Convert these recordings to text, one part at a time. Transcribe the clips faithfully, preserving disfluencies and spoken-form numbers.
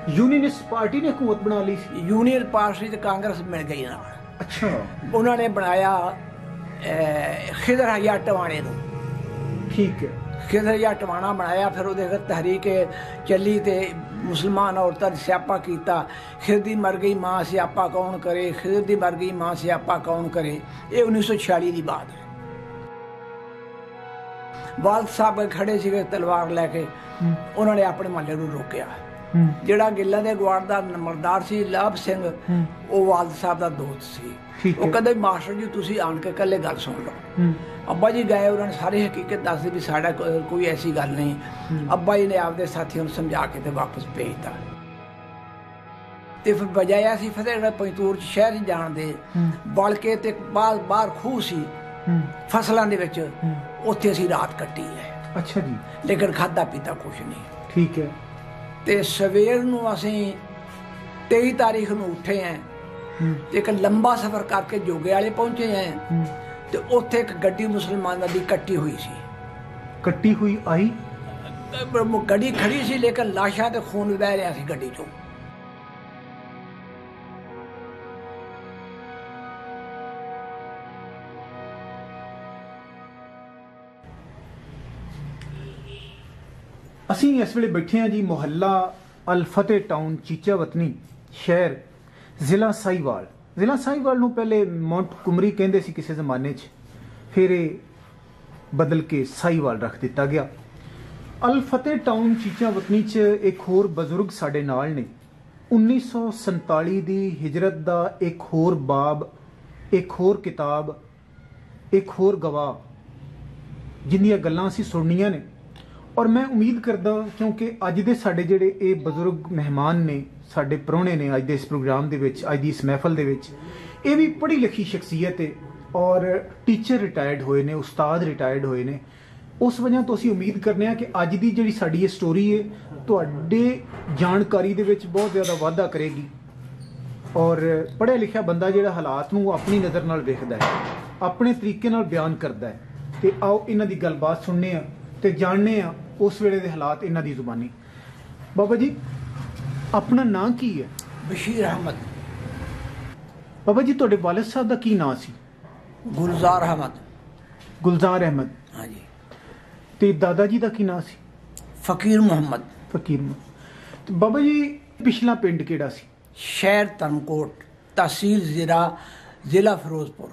Unionist party ने हुकूमत बना ली सी? यूनियन पार्टी तो कांग्रेस मिल गई ना। अच्छा। उन्होंने बनाया खिदर हया टवाणे नूं। ठीक है। खिदर हया टवाणा बनाया, फिर उहदे तहरीक चली ते मुसलमान औरतां ने स्यापा कीता, खिदर दी मर गई मां स्यापा कौन करे, खिदर दी मर गई मां स्यापा कौन करे। ये उन्नीस सौ छियाली की बात है। वाल साहब खड़े सीगे तलवार लैके, उन्होंने अपने महल्ले नूं रोकिया। ਜਿਹੜਾ ਗਿੱਲਾਂ ਦੇ ਗਵਾੜ ਦਾ ਨੰਬਰਦਾਰ ਸੀ ਲਾਭ ਸਿੰਘ, ਉਹ ਵਾਲਦ ਸਾਹਿਬ ਦਾ ਦੋਸਤ ਸੀ। ਉਹ ਕਹਿੰਦੇ ਮਾਸਟਰ ਜੀ ਤੁਸੀਂ ਆਣ ਕੇ ਇਕੱਲੇ ਗੱਲ ਸੁਣ ਲਓ। ਅੱਬਾ ਜੀ ਗਏ, ਉਹਨਾਂ ਨੇ ਸਾਰੀ ਹਕੀਕਤ ਦੱਸਦੀ ਵੀ ਸਾਡਾ ਕੋਈ ਐਸੀ ਗੱਲ ਨਹੀਂ। ਅੱਬਾ ਜੀ ਨੇ ਆਪਦੇ ਸਾਥੀਆਂ ਨੂੰ ਸਮਝਾ ਕੇ ਤੇ ਵਾਪਸ ਭੇਜਤਾ। ਤੇ ਫਿਰ ਬਜਾਇਆ ਸੀ ਫਤਿਹਗੜ੍ਹ ਪੰਜਤੂਰ ਚ ਸ਼ਹਿਰ ਚ ਜਾਣ ਦੇ, ਬਲ ਕੇ ਤੇ ਬਾਹਰ ਬਾਹਰ ਖੂਹ ਸੀ ਫਸਲਾਂ ਦੇ ਵਿੱਚ, ਉੱਥੇ ਅਸੀਂ ਰਾਤ ਕੱਟੀ ਹੈ। ਅੱਛਾ ਜੀ। ਲੇਕਿਨ ਖਾਧਾ ਪੀਤਾ ਕੁਛ ਨਹੀਂ। ਠੀਕ ਹੈ। ਤੇ ਸਵੇਰ ਨੂੰ ਅਸੀਂ ਤੇਈ ਤਾਰੀਖ ਨੂੰ ਉੱਠੇ ਹੈ ਤੇ ਇੱਕ ਲੰਬਾ ਸਫ਼ਰ ਕਰਕੇ ਜੋਗੇ ਵਾਲੇ ਪਹੁੰਚੇ ਹੈ ਤੇ ਉੱਥੇ ਇੱਕ ਗੱਡੀ ਮੁਸਲਮਾਨਾਂ ਦੀ ਕੱਟੀ ਹੋਈ ਸੀ। ਕੱਟੀ ਹੋਈ ਆਈ? ਗੱਡੀ ਖੜੀ ਸੀ ਲੇਕਿਨ ਲਾਸ਼ਾਂ ਤੇ ਖੂਨ ਵਹਿ ਰਿਹਾ ਸੀ ਗੱਡੀ ਚੋਂ। ਅਸੀਂ ਇਸ ਵੇਲੇ ਬੈਠੇ ਹਾਂ ਜੀ ਮੁਹੱਲਾ ਅਲ ਫਤਿਹ ਟਾਊਨ ਚੀਚਾ ਵਤਨੀ ਸ਼ਹਿਰ ਜ਼ਿਲ੍ਹਾ ਸਾਹੀਵਾਲ। ਜ਼ਿਲ੍ਹਾ ਸਾਹੀਵਾਲ ਨੂੰ ਪਹਿਲੇ ਮਾਉਂਟ ਕੁਮਰੀ ਕਹਿੰਦੇ ਸੀ ਕਿਸੇ ਜ਼ਮਾਨੇ 'ਚ, ਫਿਰ ਇਹ ਬਦਲ ਕੇ ਸਾਹੀਵਾਲ ਰੱਖ ਦਿੱਤਾ ਗਿਆ। ਅਲ ਫਤਿਹ ਟਾਊਨ ਚੀਚਾ ਵਤਨੀ 'ਚ ਇੱਕ ਹੋਰ ਬਜ਼ੁਰਗ ਸਾਡੇ ਨਾਲ ਨੇ। ਉੱਨੀ ਸੌ ਸੰਤਾਲੀ ਦੀ ਹਿਜਰਤ ਦਾ ਇੱਕ ਹੋਰ ਬਾਬ, ਇੱਕ ਹੋਰ ਕਿਤਾਬ, ਇੱਕ ਹੋਰ ਗਵਾਹ, ਜਿੰਨੀਆਂ ਗੱਲਾਂ ਅਸੀਂ ਸੁਣਨੀਆਂ ਨੇ। ਔਰ ਮੈਂ ਉਮੀਦ ਕਰਦਾ ਕਿਉਂਕਿ ਅੱਜ ਦੇ ਸਾਡੇ ਜਿਹੜੇ ਇਹ ਬਜ਼ੁਰਗ ਮਹਿਮਾਨ ਨੇ, ਸਾਡੇ ਪ੍ਰਾਹੁਣੇ ਨੇ ਅੱਜ ਦੇ ਇਸ ਪ੍ਰੋਗਰਾਮ ਦੇ ਵਿੱਚ, ਅੱਜ ਦੀ ਇਸ ਮਹਿਫਲ ਦੇ ਵਿੱਚ, ਇਹ ਵੀ ਪੜ੍ਹੀ ਲਿਖੀ ਸ਼ਖਸੀਅਤ ਹੈ ਔਰ ਟੀਚਰ ਰਿਟਾਇਰਡ ਹੋਏ ਨੇ, ਉਸਤਾਦ ਰਿਟਾਇਰਡ ਹੋਏ ਨੇ। ਉਸ ਵਜ੍ਹਾ ਤੋਂ ਅਸੀਂ ਉਮੀਦ ਕਰਨੇ ਹਾਂ ਕਿ ਅੱਜ ਦੀ ਜਿਹੜੀ ਸਾਡੀ ਇਹ ਸਟੋਰੀ ਹੈ ਤੁਹਾਡੇ ਜਾਣਕਾਰੀ ਦੇ ਵਿੱਚ ਬਹੁਤ ਜ਼ਿਆਦਾ ਵਾਧਾ ਕਰੇਗੀ। ਔਰ ਪੜ੍ਹਿਆ ਲਿਖਿਆ ਬੰਦਾ ਜਿਹੜਾ ਹਾਲਾਤ ਨੂੰ ਆਪਣੀ ਨਜ਼ਰ ਨਾਲ ਵੇਖਦਾ ਹੈ, ਆਪਣੇ ਤਰੀਕੇ ਨਾਲ ਬਿਆਨ ਕਰਦਾ ਹੈ। ਤੇ ਆਓ ਇਹਨਾਂ ਦੀ ਗੱਲਬਾਤ ਸੁਣਨੇ ਆ ਤੇ ਜਾਣਨੇ ਆ ਉਸ ਵੇਲੇ ਦੇ ਹਾਲਾਤ ਇਹਨਾਂ ਦੀ ਜ਼ੁਬਾਨੀ। ਬਾਬਾ ਜੀ ਆਪਣਾ ਨਾਂ ਕੀ ਹੈ? ਬਸ਼ੀਰ ਅਹਿਮਦ। ਬਾਬਾ ਜੀ ਤੁਹਾਡੇ ਵਾਲਿਦ ਸਾਹਿਬ ਦਾ ਕੀ ਨਾਂ ਸੀ? ਗੁਲਜ਼ਾਰ ਅਹਿਮਦ। ਗੁਲਜ਼ਾਰ ਅਹਿਮਦ। ਹਾਂਜੀ। ਤੇ ਦਾਦਾ ਜੀ ਦਾ ਕੀ ਨਾਂ ਸੀ? ਫਕੀਰ ਮੁਹੰਮਦ। ਫਕੀਰ ਮੁਹੰਮਦ। ਤੇ ਬਾਬਾ ਜੀ ਪਿਛਲਾ ਪਿੰਡ ਕਿਹੜਾ ਸੀ? ਸ਼ਹਿਰ ਧਰਮਕੋਟ, ਤਹਿਸੀਲ ਜ਼ੀਰਾ, ਜ਼ਿਲ੍ਹਾ ਫਿਰੋਜ਼ਪੁਰ।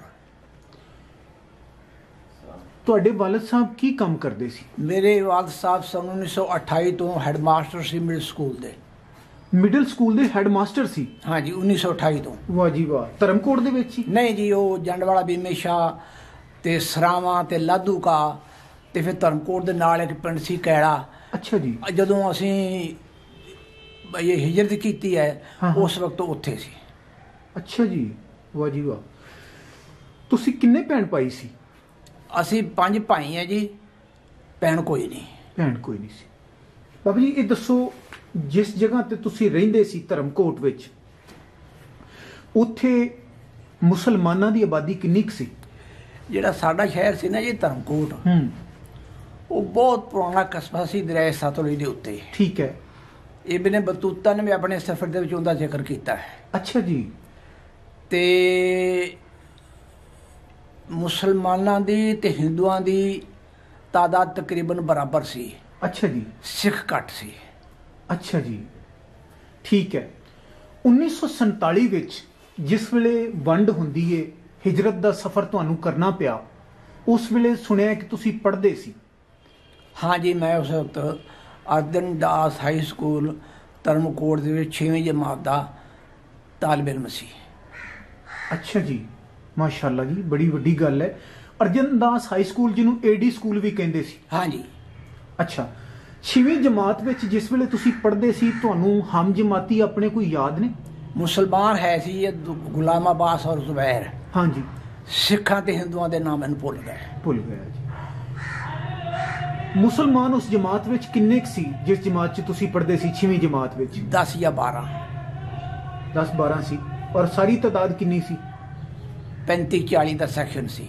ਤੁਹਾਡੇ ਵਾਲਿਦ ਸਾਹਿਬ ਕੀ ਕੰਮ ਕਰਦੇ ਸੀ? ਮੇਰੇ ਵਾਲਿਦ ਸਾਹਿਬ ਸਨ ਉੱਨੀ ਸੌ ਅਠਾਈ ਤੋਂ ਹੈਡ ਮਾਸਟਰ ਸੀ ਮਿਡਲ ਸਕੂਲ ਦੇ। ਮਿਡਲ ਸਕੂਲ ਦੇ ਹੈਡ ਮਾਸਟਰ ਸੀ? ਹਾਂਜੀ, ਉੱਨੀ ਸੌ ਅਠਾਈ ਤੋਂ। ਵਾਹ ਜੀ ਵਾਹ। ਧਰਮਕੋਟ ਦੇ ਵਿੱਚ ਹੀ? ਨਹੀਂ ਜੀ, ਉਹ ਜੰਡਵਾਲਾ ਬੀਮੇ ਸ਼ਾਹ ਤੇ ਸਰਾਵਾਂ ਤੇ ਲਾਧੂਕਾ ਤੇ ਫਿਰ ਧਰਮਕੋਟ ਦੇ ਨਾਲ ਇੱਕ ਪਿੰਡ ਸੀ ਕੈੜਾ। ਅੱਛਾ ਜੀ। ਜਦੋਂ ਅਸੀਂ ਇਹ ਹਿਜਰਤ ਕੀਤੀ ਹੈ ਉਸ ਵਕਤ ਉੱਥੇ ਸੀ। ਅੱਛਾ ਜੀ, ਵਾਹ ਜੀ ਵਾਹ। ਤੁਸੀਂ ਕਿੰਨੇ ਭੈਣ ਭਾਈ ਸੀ? ਅਸੀਂ ਪੰਜ ਭਾਈ ਹਾਂ ਜੀ, ਭੈਣ ਕੋਈ ਨਹੀਂ। ਭੈਣ ਕੋਈ ਨਹੀਂ ਸੀ। ਬਾਬਾ ਜੀ ਇਹ ਦੱਸੋ, ਜਿਸ ਜਗ੍ਹਾ ਤੇ ਤੁਸੀਂ ਰਹਿੰਦੇ ਸੀ ਧਰਮਕੋਟ ਵਿੱਚ, ਉੱਥੇ ਮੁਸਲਮਾਨਾਂ ਦੀ ਆਬਾਦੀ ਕਿੰਨੀ ਕੁ ਸੀ? ਜਿਹੜਾ ਸਾਡਾ ਸ਼ਹਿਰ ਸੀ ਨਾ ਜੀ ਧਰਮਕੋਟ, ਉਹ ਬਹੁਤ ਪੁਰਾਣਾ ਕਸਬਾ ਸੀ ਦਰਿਆ ਸਤਲੁਜ ਦੇ ਉੱਤੇ। ਠੀਕ ਹੈ। ਇਬਨ ਬਤੂਤਾ ਨੇ ਵੀ ਆਪਣੇ ਸਫ਼ਰ ਦੇ ਵਿੱਚ ਉਹਦਾ ਜ਼ਿਕਰ ਕੀਤਾ ਹੈ। ਅੱਛਾ ਜੀ। ਤੇ ਮੁਸਲਮਾਨਾਂ ਦੀ ਤੇ ਹਿੰਦੂਆਂ ਦੀ ਤਾਦਾਦ ਤਕਰੀਬਨ ਬਰਾਬਰ ਸੀ। ਅੱਛਾ ਜੀ। ਸਿੱਖ ਘੱਟ ਸੀ। ਅੱਛਾ ਜੀ, ਠੀਕ ਹੈ। ਉੱਨੀ ਸੌ ਸੰਤਾਲੀ ਵਿੱਚ ਜਿਸ ਵੇਲੇ ਵੰਡ ਹੁੰਦੀ ਹੈ, ਹਿਜਰਤ ਦਾ ਸਫ਼ਰ ਤੁਹਾਨੂੰ ਕਰਨਾ ਪਿਆ, ਉਸ ਵੇਲੇ ਸੁਣਿਆ ਕਿ ਤੁਸੀਂ ਪੜ੍ਹਦੇ ਸੀ? ਹਾਂ ਜੀ, ਮੈਂ ਉਸ ਵਕਤ ਅਰਦਨ ਦਾਸ ਹਾਈ ਸਕੂਲ ਧਰਮਕੋਟ ਦੇ ਵਿੱਚ ਛੇਵੀਂ ਜਮਾਤ ਦਾ ਤਾਲਿਬ ਇਲਮ ਸੀ। ਅੱਛਾ ਜੀ, ਮਾਸ਼ਾਅੱਲਾ ਜੀ, ਬੜੀ ਵੱਡੀ ਗੱਲ ਹੈ। ਅਰਜਨ ਦਾਸ ਹਾਈ ਸਕੂਲ ਜਿਹਨੂੰ ਏਡੀ ਸਕੂਲ ਵੀ ਕਹਿੰਦੇ ਸੀ? ਹਾਂ ਜੀ। ਅੱਛਾ, ਛੇਵੀਂ ਜਮਾਤ ਵਿੱਚ ਜਿਸ ਵੇਲੇ ਤੁਸੀਂ ਪੜ੍ਹਦੇ ਸੀ, ਤੁਹਾਨੂੰ ਹਮ ਜਮਾਤੀ ਆਪਣੇ ਕੋਈ ਯਾਦ ਨੇ? ਮੁਸਲਮਾਨ ਹੈ ਸੀ ਇਹ ਗੁਲਾਮ ਅਬਾਸ ਔਰ ਜ਼ੁਬੈਰ। ਹਾਂ ਜੀ। ਸਿੱਖਾਂ ਤੇ ਹਿੰਦੂਆਂ ਦੇ ਨਾਮ ਇਹਨੂੰ ਭੁੱਲ ਗਏ। ਭੁੱਲ ਗਿਆ ਜੀ। ਮੁਸਲਮਾਨ ਉਸ ਜਮਾਤ ਵਿੱਚ ਕਿੰਨੇ ਕੁ ਸੀ ਜਿਸ ਜਮਾਤ 'ਚ ਤੁਸੀਂ ਪੜ੍ਹਦੇ ਸੀ ਛੇਵੀਂ ਜਮਾਤ ਵਿੱਚ? ਦਸ ਜਾਂ ਬਾਰਾਂ। ਦਸ ਬਾਰਾਂ ਸੀ। ਔਰ ਸਾਰੀ ਤਾਦਾਦ ਕਿੰਨੀ ਸੀ? ਪੈਂਤੀ ਚਾਲੀ ਦਾ ਸੈਕਸ਼ਨ ਸੀ।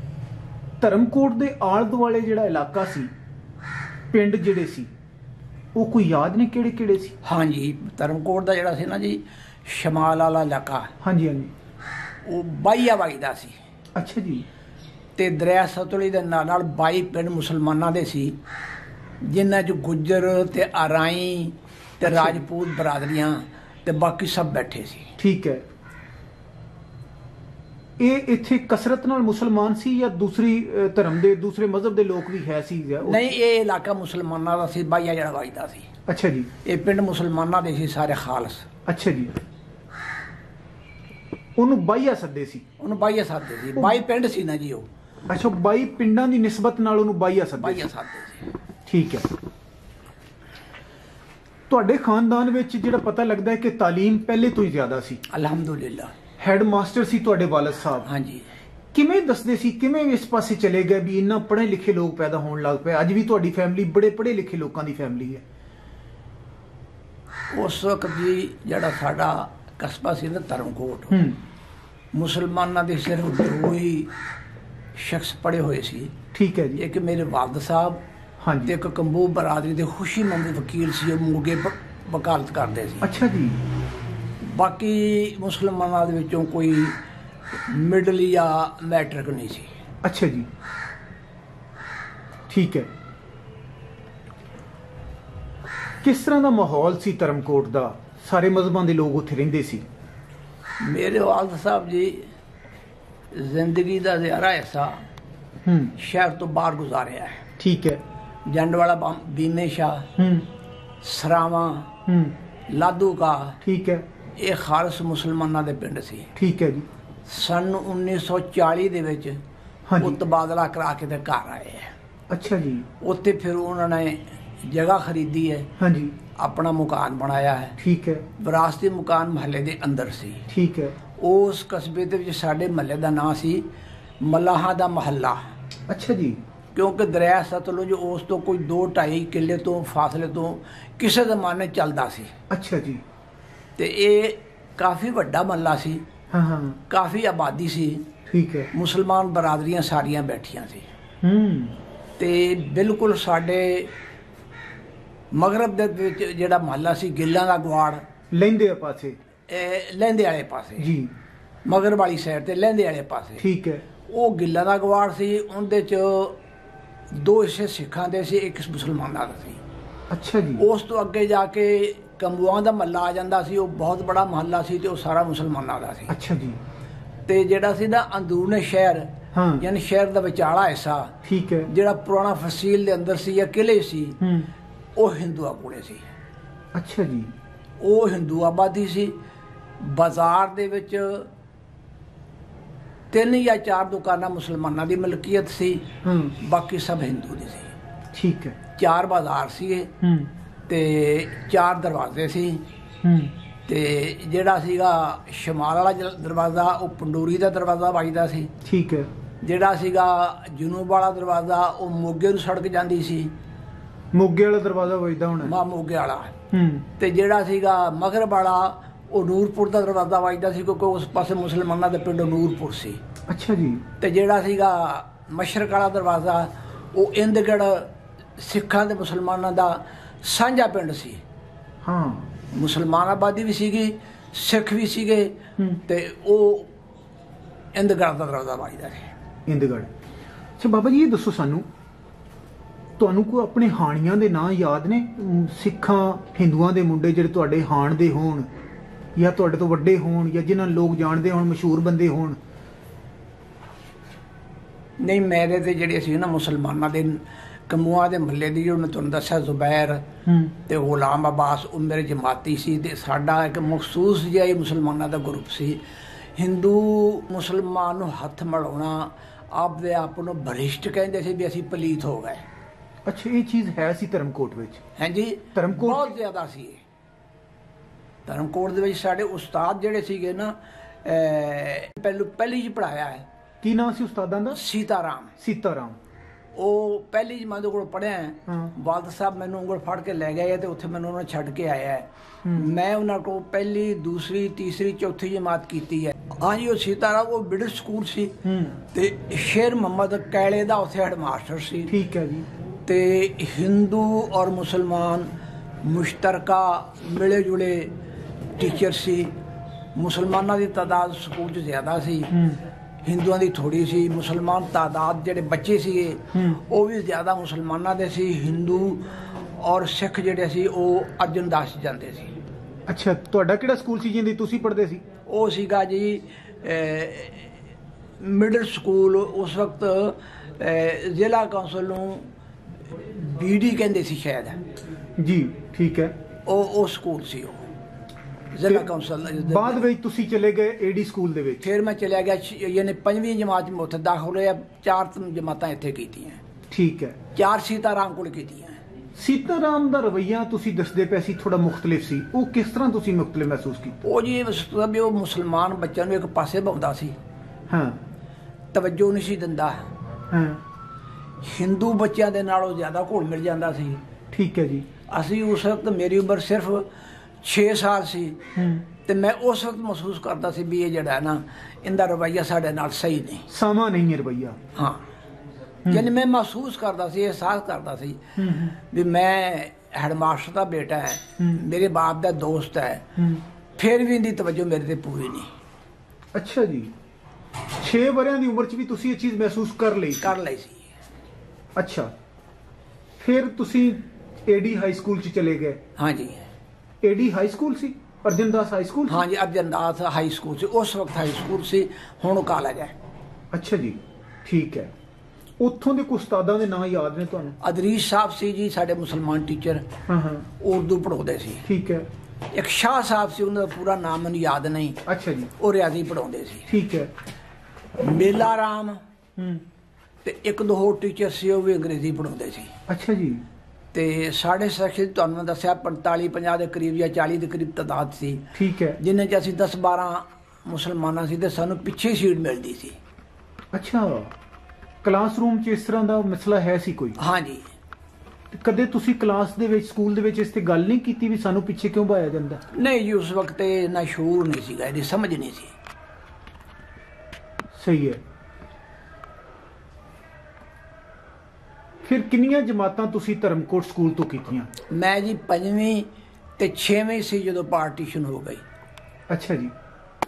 ਧਰਮਕੋਟ ਦੇ ਆਲੇ ਦੁਆਲੇ ਜਿਹੜਾ ਇਲਾਕਾ ਸੀ, ਪਿੰਡ ਜਿਹੜੇ ਸੀ, ਉਹ ਕੋਈ ਯਾਦ ਨੇ ਕਿਹੜੇ ਕਿਹੜੇ ਸੀ? ਹਾਂਜੀ, ਧਰਮਕੋਟ ਦਾ ਜਿਹੜਾ ਸੀ ਨਾ ਜੀ ਸ਼ਮਾਲ ਵਾਲਾ ਇਲਾਕਾ, ਹਾਂਜੀ ਹਾਂਜੀ, ਉਹ ਬਾਈਆ ਵਜਦਾ ਸੀ। ਅੱਛਾ ਜੀ। ਤੇ ਦਰਿਆ ਸਤਲੁਜ ਦੇ ਨਾਲ ਨਾਲ ਬਾਈ ਪਿੰਡ ਮੁਸਲਮਾਨਾਂ ਦੇ ਸੀ, ਜਿਨ੍ਹਾਂ 'ਚ ਗੁੱਜਰ ਤੇ ਆਰਾਈ ਤੇ ਰਾਜਪੂਤ ਬਰਾਦਰੀਆਂ ਤੇ ਬਾਕੀ ਸਭ ਬੈਠੇ ਸੀ। ਠੀਕ ਹੈ। ਇਹ ਇੱਥੇ ਕਸਰਤ ਨਾਲ ਮੁਸਲਮਾਨ ਸੀ ਜਾਂ ਦੂਸਰੀ ਧਰਮ ਦੇ ਦੂਸਰੇ ਮਜ਼ਹਬ ਦੇ ਲੋਕ ਵੀ ਹੈ ਸੀ? ਨਹੀਂ, ਇਹ ਇਲਾਕਾ ਮੁਸਲਮਾਨਾਂ ਦਾ ਸੀ, ਬਾਈਆ ਜਿਹੜਾ ਵਜਦਾ ਸੀ। ਅੱਛਾ ਜੀ। ਇਹ ਪਿੰਡ ਮੁਸਲਮਾਨਾਂ ਦੇ ਸੀ ਸਾਰੇ ਖਾਲਸ। ਅੱਛਾ ਜੀ। ਉਹਨੂੰ ਬਾਈਆ ਸੱਦੇ ਸੀ? ਉਹਨੂੰ ਬਾਈਆ ਸੱਦੇ ਸੀ, ਬਾਈ ਪਿੰਡ ਸੀ ਨਾ ਜੀ ਉਹ। ਅੱਛਾ, ਬਾਈ ਪਿੰਡਾਂ ਦੀ ਨਿਸਬਤ ਨਾਲ ਉਹਨੂੰ ਬਾਈਆ ਸੱਦੇ ਬਾਈਆ ਸੱਦੇ ਸੀ। ਠੀਕ ਹੈ। ਤੁਹਾਡੇ ਖਾਨਦਾਨ ਵਿੱਚ ਜਿਹੜਾ ਪਤਾ ਲੱਗਦਾ ਹੈ ਕਿ ਤਾਲੀਮ ਪਹਿਲੇ ਤੋਂ ਹੀ ਜ਼ਿਆਦਾ ਸੀ। ਅਲਹਮਦੁਲਿਲਾ। ਹੈਡ ਮਾਸਟਰ ਸੀ ਤੁਹਾਡੇ ਵਾਲਦ ਸਾਹਿਬ। ਹਾਂਜੀ। ਕਿਵੇਂ ਦੱਸਦੇ ਸੀ, ਕਿਵੇਂ ਇਸ ਪਾਸੇ ਚਲੇ ਗਏ ਵੀ ਇੰਨਾ ਪੜ੍ਹੇ ਲਿਖੇ ਲੋਕ ਪੈਦਾ ਹੋਣ ਲੱਗ ਪਏ? ਅੱਜ ਵੀ ਤੁਹਾਡੀ ਫੈਮਿਲੀ ਬੜੇ ਪੜ੍ਹੇ ਲਿਖੇ ਲੋਕਾਂ ਦੀ ਫੈਮਿਲੀ ਹੈ। ਉਸ ਵਕਤ ਜੀ ਜਿਹੜਾ ਸਾਡਾ ਕਸਬਾ ਸੀ ਨਾ ਧਰਮਕੋਟ, ਮੁਸਲਮਾਨਾਂ ਦੇ ਸਿਰਫ ਦੋ ਹੀ ਸ਼ਖਸ ਪੜ੍ਹੇ ਹੋਏ ਸੀ। ਠੀਕ ਹੈ ਜੀ। ਇੱਕ ਮੇਰੇ ਵਾਲਦ ਸਾਹਿਬ, ਹਾਂਜੀ, ਤੇ ਇੱਕ ਕੰਬੂ ਬਰਾਦਰੀ ਦੇ ਖੁਸ਼ੀ ਮੰਦ ਵਕੀਲ ਸੀ, ਉਹ ਮੋਗੇ ਵਕਾਲਤ ਕਰਦੇ ਸੀ। ਅੱਛਾ ਜੀ। ਬਾਕੀ ਮੁਸਲਮਾਨਾਂ ਦੇ ਵਿੱਚੋਂ ਕੋਈ ਮਿਡਲ ਜਾਂ ਮੈਟ੍ਰਿਕ ਨਹੀਂ ਸੀ। ਅੱਛਾ ਜੀ। ਠੀਕ ਹੈ। ਕਿਸ ਤਰ੍ਹਾਂ ਦਾ ਮਾਹੌਲ ਸੀ ਧਰਮਕੋਟ ਦਾ? ਸਾਰੇ ਮਜ਼ਹਬਾਂ ਦੇ ਲੋਕ ਉੱਥੇ ਰਹਿੰਦੇ ਸੀ? ਮੇਰੇ ਵਾਲਦ ਸਾਹਿਬ ਜੀ ਜ਼ਿੰਦਗੀ ਦਾ ਜ਼ਿਆਦਾ ਹਿੱਸਾ ਸ਼ਹਿਰ ਤੋਂ ਬਾਹਰ ਗੁਜ਼ਾਰਿਆ ਹੈ। ਠੀਕ ਹੈ। ਜੰਡਵਾਲਾ, ਬੀਮੇ ਸ਼ਾਹ, ਸਰਾਵਾਂ, ਲਾਧੂ ਕਾ, ਠੀਕ ਹੈ, ਇਹ ਖਾਲਸ ਮੁਸਲਮਾਨਾਂ ਦੇ ਪਿੰਡ ਸੀ। ਠੀਕ ਹੈ ਜੀ। ਸਨ ਉੱਨੀ ਸੌ ਚਾਲੀ ਦੇ ਵਿੱਚ ਉਹ ਤਬਾਦਲਾ ਕਰਾ ਕੇ ਤੇ ਘਰ ਆਏ ਹੈ। ਅੱਛਾ ਜੀ। ਉੱਥੇ ਫਿਰ ਉਹਨਾਂ ਨੇ ਜਗ੍ਹਾ ਖਰੀਦੀ ਹੈ। ਹਾਂਜੀ। ਆਪਣਾ ਮਕਾਨ ਬਣਾਇਆ ਹੈ। ਠੀਕ ਹੈ। ਵਿਰਾਸਤੀ ਮਕਾਨ ਮਹੱਲੇ ਦੇ ਅੰਦਰ ਸੀ। ਠੀਕ ਹੈ। ਉਸ ਕਸਬੇ ਦੇ ਵਿੱਚ ਸਾਡੇ ਮਹੱਲੇ ਦਾ ਨਾਂ ਸੀ ਮਲਾਹਾਂ ਦਾ ਮਹੱਲਾ। ਅੱਛਾ ਜੀ। ਕਿਉਂਕਿ ਦਰਿਆ ਸਤਲੁਜ ਉਸ ਤੋਂ ਕੋਈ ਦੋ ਢਾਈ ਕਿੱਲੇ ਤੋਂ ਫਾਸਲੇ ਤੋਂ ਕਿਸੇ ਜ਼ਮਾਨੇ ਚੱਲਦਾ ਸੀ। ਅੱਛਾ ਜੀ। ਤੇ ਇਹ ਕਾਫੀ ਵੱਡਾ ਮਹੱਲਾ ਸੀ। ਹਾਂ ਹਾਂ। ਕਾਫੀ ਆਬਾਦੀ ਸੀ। ਠੀਕ ਹੈ। ਮੁਸਲਮਾਨ ਬਰਾਦਰੀਆਂ ਸਾਰੀਆਂ ਬੈਠੀਆਂ ਸੀ। ਹੂੰ। ਤੇ ਬਿਲਕੁਲ ਸਾਡੇ ਮਗਰਬ ਦੇ ਵਿੱਚ ਜਿਹੜਾ ਮਹੱਲਾ ਸੀ ਗਿੱਲਾਂ ਦਾ ਗਵਾੜ, ਲਹਿੰਦੇ ਪਾਸੇ, ਲਹਿੰਦੇ ਵਾਲੇ ਪਾਸੇ ਜੀ, ਮਗਰਬ ਵਾਲੀ ਸਾਈਡ ਤੇ ਲਹਿੰਦੇ ਵਾਲੇ ਪਾਸੇ। ਠੀਕ ਹੈ। ਉਹ ਗਿੱਲਾਂ ਦਾ ਗਵਾੜ ਸੀ, ਉਹਦੇ ਚ ਦੋ ਹਿੱਸੇ ਸਿੱਖਾਂ ਦੇ ਸੀ, ਇੱਕ ਮੁਸਲਮਾਨਾਂ ਦਾ ਸੀ। ਅੱਛਾ ਜੀ। ਉਸ ਤੋਂ ਅੱਗੇ ਜਾ ਕੇ ਕੰਬੂਆਂ ਦਾ ਮਹੱਲਾ ਆ ਜਾਂਦਾ ਸੀ, ਉਹ ਬਹੁਤ ਬੜਾ ਮਹੱਲਾ ਸੀ ਤੇ ਉਹ ਸਾਰਾ ਮੁਸਲਮਾਨਾਂ ਦਾ ਸੀ। ਅੱਛਾ ਜੀ। ਤੇ ਜਿਹੜਾ ਸੀ ਨਾ ਅੰਦਰੂਨੇ ਸ਼ਹਿਰ, ਯਾਨੀ ਸ਼ਹਿਰ ਦਾ ਵਿਚਾਲਾ ਹਿੱਸਾ, ਠੀਕ ਹੈ, ਜਿਹੜਾ ਪੁਰਾਣਾ ਫਸੀਲ ਦੇ ਅੰਦਰ ਸੀ ਜਾਂ ਕਿਲੇ ਸੀ, ਉਹ ਹਿੰਦੂਆਂ ਕੋਲੇ ਸੀ। ਅੱਛਾ ਜੀ। ਉਹ ਹਿੰਦੂ ਆਬਾਦੀ ਸੀ। ਬਾਜ਼ਾਰ ਦੇ ਵਿੱਚ ਤਿੰਨ ਜਾਂ ਚਾਰ ਦੁਕਾਨਾਂ ਮੁਸਲਮਾਨਾਂ ਦੀ ਮਲਕੀਅਤ ਸੀ, ਬਾਕੀ ਸਭ ਹਿੰਦੂ ਦੀ ਸੀ। ਠੀਕ ਹੈ। ਚਾਰ ਬਾਜ਼ਾਰ ਸੀਗੇ ਤੇ ਚਾਰ ਦਰਵਾਜ਼ੇ ਸੀ। ਤੇ ਜਿਹੜਾ ਸੀਗਾ ਸ਼ਮਾਲ ਵਾਲਾ ਦਰਵਾਜ਼ਾ ਉਹ ਪੰਡੂਰੀ ਦਾ ਦਰਵਾਜ਼ਾ ਵੱਜਦਾ ਸੀ। ਠੀਕ ਹੈ। ਜਿਹੜਾ ਸੀਗਾ ਜਨੂਬ ਵਾਲਾ ਦਰਵਾਜ਼ਾ ਉਹ ਮੋਗੇ ਨੂੰ ਸੜਕ ਜਾਂਦੀ ਸੀ। ਮੋਗੇ ਵਾਲਾ ਦਰਵਾਜ਼ਾ ਵੱਜਦਾ ਹੋਣਾ? ਮਾ ਮੋਗੇ ਵਾਲਾ। ਤੇ ਜਿਹੜਾ ਸੀਗਾ ਮਗਰਬ ਵਾਲਾ ਉਹ ਨੂਰਪੁਰ ਦਾ ਦਰਵਾਜ਼ਾ ਵੱਜਦਾ ਸੀ, ਕਿਉਂਕਿ ਉਸ ਪਾਸੇ ਮੁਸਲਮਾਨਾਂ ਦਾ ਪਿੰਡ ਨੂਰਪੁਰ ਸੀ। ਅੱਛਾ ਜੀ। ਤੇ ਜਿਹੜਾ ਸੀਗਾ ਮਸ਼ਰਕ ਵਾਲਾ ਦਰਵਾਜ਼ਾ ਉਹ ਇੰਦਗੜ ਸਿੱਖਾਂ ਤੇ ਮੁਸਲਮਾਨਾਂ ਦਾ ਸਾਂਝਾ ਪਿੰਡ ਸੀ। ਹਾਂ। ਮੁਸਲਮਾਨ ਆਬਾਦੀ ਵੀ ਸੀਗੀ, ਸਿੱਖ ਵੀ ਸੀਗੇ, ਤੇ ਉਹ ਇੰਦਗੜ ਦਾ ਦਰਵਾਜ਼ਾ ਵੱਜਦਾ ਸੀ। ਇੰਦਗੜ। ਅੱਛਾ ਬਾਬਾ ਜੀ, ਇਹ ਦੱਸੋ ਸਾਨੂੰ, ਤੁਹਾਨੂੰ ਕੋਈ ਆਪਣੇ ਹਾਣੀਆਂ ਦੇ ਨਾਂ ਯਾਦ ਨੇ? ਸਿੱਖਾਂ ਹਿੰਦੂਆਂ ਦੇ ਮੁੰਡੇ ਜਿਹੜੇ ਤੁਹਾਡੇ ਹਾਣ ਦੇ ਹੋਣ ਜਾਂ ਤੁਹਾਡੇ ਤੋਂ ਵੱਡੇ ਹੋਣ ਜਾਂ ਜਿਨ੍ਹਾਂ ਨੂੰ ਲੋਕ ਜਾਣਦੇ ਹੋਣ, ਮਸ਼ਹੂਰ ਬੰਦੇ ਹੋਣ? ਨਹੀਂ, ਮੇਰੇ ਤੇ ਜਿਹੜੇ ਸੀ ਨਾ ਮੁਸਲਮਾਨਾਂ ਦੇ ਕੰਬੂਆਂ ਦੇ ਮਹੱਲੇ ਦੀ, ਉਹਨੇ ਤੁਹਾਨੂੰ ਦੱਸਿਆ ਜ਼ੁਬੈਰ ਤੇ ਗੁਲਾਮ ਅਬਾਸ, ਉਹ ਮੇਰੇ ਜਮਾਤੀ ਸੀ। ਤੇ ਸਾਡਾ ਇੱਕ ਮਖਸੂਸ ਜਿਹਾ ਹੀ ਮੁਸਲਮਾਨਾਂ ਦਾ ਗਰੁੱਪ ਸੀ। ਹਿੰਦੂ ਮੁਸਲਮਾਨ ਨੂੰ ਹੱਥ ਮਿਲਾਉਣਾ, ਆਪਦੇ ਆਪ ਨੂੰ ਬਰਿਸ਼ਟ ਕਹਿੰਦੇ ਸੀ ਵੀ ਅਸੀਂ ਪਲੀਤ ਹੋ ਗਏ। ਅੱਛਾ, ਇਹ ਚੀਜ਼ ਹੈ ਸੀ ਧਰਮਕੋਟ ਵਿੱਚ? ਹਾਂਜੀ, ਧਰਮਕੋਟ ਬਹੁਤ ਜ਼ਿਆਦਾ ਸੀ। ਧਰਮਕੋਟ ਦੇ ਵਿੱਚ ਸਾਡੇ ਉਸਤਾਦ ਜਿਹੜੇ ਸੀਗੇ ਨਾ, ਪਹਿਲੂ ਪਹਿਲੀ ਜੀ ਪੜ੍ਹਾਇਆ ਹੈ। ਕੀ ਨਾਮ ਸੀ ਉਸਤਾਦਾਂ ਦਾ? ਸੀਤਾਰਾਮ। ਸੀਤਾਰਾਮ। ਉਹ ਪਹਿਲੀ ਜੀ ਮੈਂ ਉਹਦੇ ਕੋਲ ਪੜ੍ਹਿਆ। ਵਾਲਦ ਸਾਹਿਬ ਮੈਨੂੰ ਉਂਗਲ ਫੜ ਕੇ ਲੈ ਗਏ ਤੇ ਉੱਥੇ ਮੈਨੂੰ ਉਹਨਾਂ ਛੱਡ ਕੇ ਆਇਆ ਹੈ। ਮੈਂ ਉਹਨਾਂ ਕੋਲ ਪਹਿਲੀ, ਦੂਸਰੀ, ਤੀਸਰੀ, ਚੌਥੀ ਜਮਾਤ ਕੀਤੀ ਹੈ। ਹਾਂਜੀ, ਉਹ ਸੀਤਾਰਾਮ ਉਹ ਮਿਡਲ ਸਕੂਲ ਸੀ ਤੇ ਸ਼ੇਰ ਮੁਹੰਮਦ ਕੈਲੇ ਦਾ ਉੱਥੇ ਹੈਡ ਮਾਸਟਰ ਸੀ। ਠੀਕ ਹੈ ਜੀ। ਤੇ ਹਿੰਦੂ ਔਰ ਮੁਸਲਮਾਨ ਮੁਸ਼ਤਰਕਾ ਮਿਲੇ ਜੁਲੇ ਟੀਚਰ ਸੀ। ਮੁਸਲਮਾਨਾਂ ਦੀ ਤਾਦਾਦ ਸਕੂਲ 'ਚ ਜ਼ਿਆਦਾ ਸੀ, ਹਿੰਦੂਆਂ ਦੀ ਥੋੜ੍ਹੀ ਸੀ। ਮੁਸਲਮਾਨ ਤਾਦਾਦ ਜਿਹੜੇ ਬੱਚੇ ਸੀਗੇ ਉਹ ਵੀ ਜ਼ਿਆਦਾ ਮੁਸਲਮਾਨਾਂ ਦੇ ਸੀ। ਹਿੰਦੂ ਔਰ ਸਿੱਖ ਜਿਹੜੇ ਸੀ ਉਹ ਅਰਜਨ ਦਾਸ 'ਚ ਜਾਂਦੇ ਸੀ। ਅੱਛਾ, ਤੁਹਾਡਾ ਕਿਹੜਾ ਸਕੂਲ ਸੀ ਜਿਹਦੀ ਤੁਸੀਂ ਪੜ੍ਹਦੇ ਸੀ? ਉਹ ਸੀਗਾ ਜੀ ਮਿਡਲ ਸਕੂਲ। ਉਸ ਵਕਤ ਜ਼ਿਲ੍ਹਾ ਕੌਂਸਲ ਨੂੰ ਬੀ ਡੀ ਕਹਿੰਦੇ ਸੀ ਸ਼ਾਇਦ ਜੀ। ਠੀਕ ਹੈ, ਉਹ ਉਹ ਸਕੂਲ ਸੀ ਉਹ ਜ਼ਿਲ੍ਹਾ ਕੌਂਸਲ। ਬਾਅਦ ਵਿੱਚ ਤੁਸੀਂ ਚਲੇ ਗਏ ਏ ਡੀ ਸਕੂਲ ਦੇ ਵਿੱਚ? ਫਿਰ ਮੈਂ ਚਲਿਆ ਗਿਆ, ਯਾਨੀ ਪੰਜਵੀਂ ਜਮਾਤ 'ਚ ਮੈਂ ਉੱਥੇ ਦਾਖਲ ਹੋਇਆ। ਚਾਰ ਜਮਾਤਾਂ ਇੱਥੇ ਕੀਤੀਆਂ। ਠੀਕ ਹੈ। ਚਾਰ ਸੀਤਾਰਾਮ ਕੋਲ ਕੀਤੀਆਂ। ਸੀਤਾਰਾਮ ਦਾ ਰਵੱਈਆ ਤੁਸੀਂ ਦੱਸਦੇ ਪਏ ਸੀ ਥੋੜਾ ਮੁਖਤਲਿਫ ਸੀ, ਉਹ ਕਿਸ ਤਰ੍ਹਾਂ ਤੁਸੀਂ ਮੁਖਤਲਿਫ ਮਹਿਸੂਸ ਕੀਤਾ? ਉਹ ਜੀ ਵੀ ਉਹ ਮੁਸਲਮਾਨ ਬੱਚਿਆਂ ਨੂੰ ਇੱਕ ਪਾਸੇ ਭਾਉਂਦਾ ਸੀ। ਹਾਂ, ਤਵੱਜੋ ਨਹੀਂ ਸੀ ਦਿੰਦਾ। ਹਾਂ, ਹਿੰਦੂ ਬੱਚਿਆਂ ਦੇ ਨਾਲੋਂ ਜ਼ਿਆਦਾ ਘੁਲ ਮਿਲ ਜਾਂਦਾ ਸੀ। ਠੀਕ ਹੈ ਜੀ। ਅਸੀਂ ਉਸ ਵਕਤ, ਮੇਰੀ ਉਮਰ ਸਿਰਫ ਛੇ ਸਾਲ ਸੀ ਤੇ ਮੈਂ ਉਸ ਵਕਤ ਮਹਿਸੂਸ ਕਰਦਾ ਸੀ ਵੀ ਇਹ ਜਿਹੜਾ ਨਾ ਇਹਦਾ ਰਵੱਈਆ ਸਾਡੇ ਨਾਲ ਸਹੀ ਨਹੀਂ, ਸਮਾਂ ਨਹੀਂ ਹੈ ਰਵੱਈਆ। ਹਾਂ, ਯਾਨੀ ਮੈਂ ਮਹਿਸੂਸ ਕਰਦਾ ਸੀ, ਅਹਿਸਾਸ ਕਰਦਾ ਸੀ ਵੀ ਮੈਂ ਹੈਡਮਾਸਟਰ ਦਾ ਬੇਟਾ ਹੈ, ਮੇਰੇ ਬਾਪ ਦਾ ਦੋਸਤ ਹੈ, ਫਿਰ ਵੀ ਇਹਦੀ ਤਵੱਜੋ ਮੇਰੇ ਤੇ ਪੂਰੀ ਨਹੀਂ। ਅੱਛਾ ਜੀ, ਛੇ ਵਰਿਆਂ ਦੀ ਉਮਰ 'ਚ ਵੀ ਤੁਸੀਂ ਇਹ ਚੀਜ਼ ਮਹਿਸੂਸ ਕਰ ਲਈ? ਕਰ ਲਈ ਸੀ। ਅੱਛਾ, ਫਿਰ ਤੁਸੀਂ ਏਡੀ ਹਾਈ ਸਕੂਲ 'ਚ ਚਲੇ ਗਏ? ਹਾਂਜੀ। ਏਡੀ ਹਾਈ ਸਕੂਲ ਸੀ? Arjan Das high school? ਹਾਂਜੀ, ਅਰਜਨ ਦਾਸ ਹਾਈ ਸਕੂਲ ਸੀ ਉਸ ਵਕਤ। ਹਾਈ ਸਕੂਲ ਸੀ, ਹੁਣ ਕਾਲਜ ਹੈ। ਅੱਛਾ ਜੀ, ਠੀਕ ਹੈ। ਉੱਥੋਂ ਦੇ ਕੁਝ ਉਸਤਾਦਾਂ ਦੇ ਨਾਂ ਯਾਦ ਨੇ ਤੁਹਾਨੂੰ? ਅਦਰੀਸ ਸਾਹਿਬ ਸੀ ਜੀ ਸਾਡੇ ਮੁਸਲਮਾਨ ਟੀਚਰ। ਹਾਂ ਹਾਂ, ਉਰਦੂ ਪੜ੍ਹਾਉਂਦੇ ਸੀ। ਠੀਕ ਹੈ। ਇੱਕ ਸ਼ਾਹ ਸਾਹਿਬ ਸੀ, ਉਹਨਾਂ ਦਾ ਪੂਰਾ ਨਾਮ ਮੈਨੂੰ ਯਾਦ ਨਹੀਂ। ਅੱਛਾ ਜੀ। ਉਹ ਰਿਆਜ਼ੀ ਪੜ੍ਹਾਉਂਦੇ ਸੀ। ਠੀਕ ਹੈ। ਮੇਲਾ ਰਾਮ ਹੂੰ, ਤੇ ਇੱਕ ਦੋ ਹੋਰ ਟੀਚਰ ਸੀ, ਉਹ ਵੀ ਅੰਗਰੇਜ਼ੀ ਪੜ੍ਹਾਉਂਦੇ ਸੀ। ਅੱਛਾ ਜੀ। ਤੇ ਸਾਡੇ ਸੈਕਸ਼ਨ ਤੁਹਾਨੂੰ ਮੈਂ ਦੱਸਿਆ ਪੰਤਾਲੀ ਪੰਜਾਹ ਦੇ ਕਰੀਬ ਜਾਂ ਚਾਲੀ ਦੇ ਕਰੀਬ ਤਾਦਾਦ ਸੀ। ਠੀਕ ਹੈ। ਜਿਨ੍ਹਾਂ 'ਚ ਅਸੀਂ ਦਸ ਬਾਰਾਂ ਮੁਸਲਮਾਨਾਂ ਸੀ ਤੇ ਸਾਨੂੰ ਪਿੱਛੇ ਸੀਟ ਮਿਲਦੀ ਸੀ। ਅੱਛਾ, ਕਲਾਸਰੂਮ 'ਚ ਇਸ ਤਰ੍ਹਾਂ ਦਾ ਮਸਲਾ ਹੈ ਸੀ ਕੋਈ? ਹਾਂਜੀ। ਕਦੇ ਤੁਸੀਂ ਕਲਾਸ ਦੇ ਵਿੱਚ, ਸਕੂਲ ਦੇ ਵਿੱਚ ਇਸ ਤੇ ਗੱਲ ਨਹੀਂ ਕੀਤੀ ਵੀ ਸਾਨੂੰ ਪਿੱਛੇ ਕਿਉਂ ਪਾਇਆ ਜਾਂਦਾ? ਨਹੀਂ ਜੀ, ਉਸ ਵਕਤ ਇੰਨਾ ਸ਼ੂਰ ਨਹੀਂ ਸੀਗਾ, ਇਹਦੀ ਸਮਝ ਨਹੀਂ ਸੀ। ਸਹੀ ਹੈ। ਫਿਰ ਕਿੰਨੀਆਂ ਜਮਾਤਾਂ ਤੁਸੀਂ ਧਰਮਕੋਟ ਸਕੂਲ ਤੋਂ ਕੀਤੀਆਂ? ਮੈਂ ਜੀ ਪੰਜਵੀਂ ਤੇ ਛੇਵੀਂ ਸੀ ਜਦੋਂ ਪਾਰਟੀਸ਼ਨ ਹੋ ਗਈ। ਅੱਛਾ ਜੀ।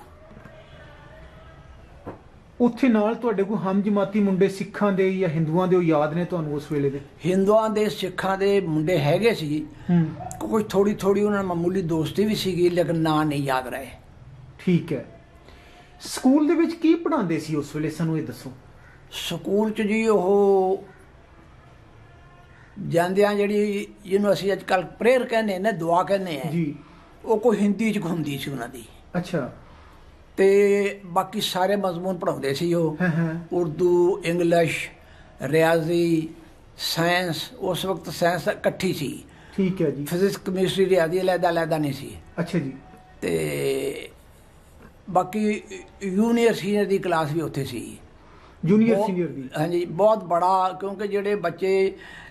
ਉੱਥੇ ਨਾਲ ਤੁਹਾਡੇ ਕੋਲ ਹਮ ਜਮਾਤੀ ਮੁੰਡੇ ਸਿੱਖਾਂ ਦੇ ਜਾਂ ਹਿੰਦੂਆਂ ਦੇ ਉਹ ਯਾਦ ਨੇ ਤੁਹਾਨੂੰ ਉਸ ਵੇਲੇ ਦੇ? ਹਿੰਦੂਆਂ ਦੇ ਸਿੱਖਾਂ ਦੇ ਮੁੰਡੇ ਹੈਗੇ ਸੀ, ਕੁਝ ਥੋੜੀ ਥੋੜੀ ਉਹਨਾਂ ਨਾਲ ਮਾਮੂਲੀ ਦੋਸਤੀ ਵੀ ਸੀਗੀ, ਲੇਕਿਨ ਨਾਂ ਨਹੀਂ ਯਾਦ ਰਹੇ। ਠੀਕ ਹੈ। ਸਕੂਲ ਦੇ ਵਿੱਚ ਕੀ ਪੜ੍ਹਾਉਂਦੇ ਸੀ ਉਸ ਵੇਲੇ, ਸਾਨੂੰ ਇਹ ਦੱਸੋ? ਸਕੂਲ 'ਚ ਜੀ ਉਹ ਜਾਂਦਿਆਂ ਜਿਹੜੀ ਜਿਹਨੂੰ ਅਸੀਂ ਅੱਜ ਕੱਲ੍ਹ ਪ੍ਰੇਅਰ ਕਹਿੰਦੇ ਨੇ, ਦੁਆ ਕਹਿੰਦੇ ਆ ਜੀ, ਉਹ ਕੋਈ ਹਿੰਦੀ 'ਚ ਹੁੰਦੀ ਸੀ ਉਹਨਾਂ ਦੀ। ਅੱਛਾ। ਤੇ ਬਾਕੀ ਸਾਰੇ ਮਜ਼ਮੂਨ ਪੜ੍ਹਾਉਂਦੇ ਸੀ ਉਹ, ਉਰਦੂ, ਇੰਗਲਿਸ਼, ਰਿਆਜ਼ੀ, ਸਾਇੰਸ। ਉਸ ਵਕਤ ਸਾਇੰਸ ਇਕੱਠੀ ਸੀ। ਠੀਕ ਹੈ ਜੀ। ਫਿਜ਼ਿਕਸ, ਕੈਮਿਸਟਰੀ, ਰਿਆਜ਼ੀ ਅਲੱਗ ਅਲੱਗ ਨਹੀਂ ਸੀ। ਅੱਛਾ ਜੀ। ਤੇ ਬਾਕੀ ਜੂਨੀਅਰ ਸੀਨੀਅਰ ਦੀ ਕਲਾਸ ਵੀ ਉੱਥੇ ਸੀ। ਜੂਨੀਅਰ ਸੀਨੀਅਰ ਦੀ? ਹਾਂਜੀ, ਬਹੁਤ ਬੜਾ, ਕਿਉਂਕਿ ਜਿਹੜੇ ਬੱਚੇ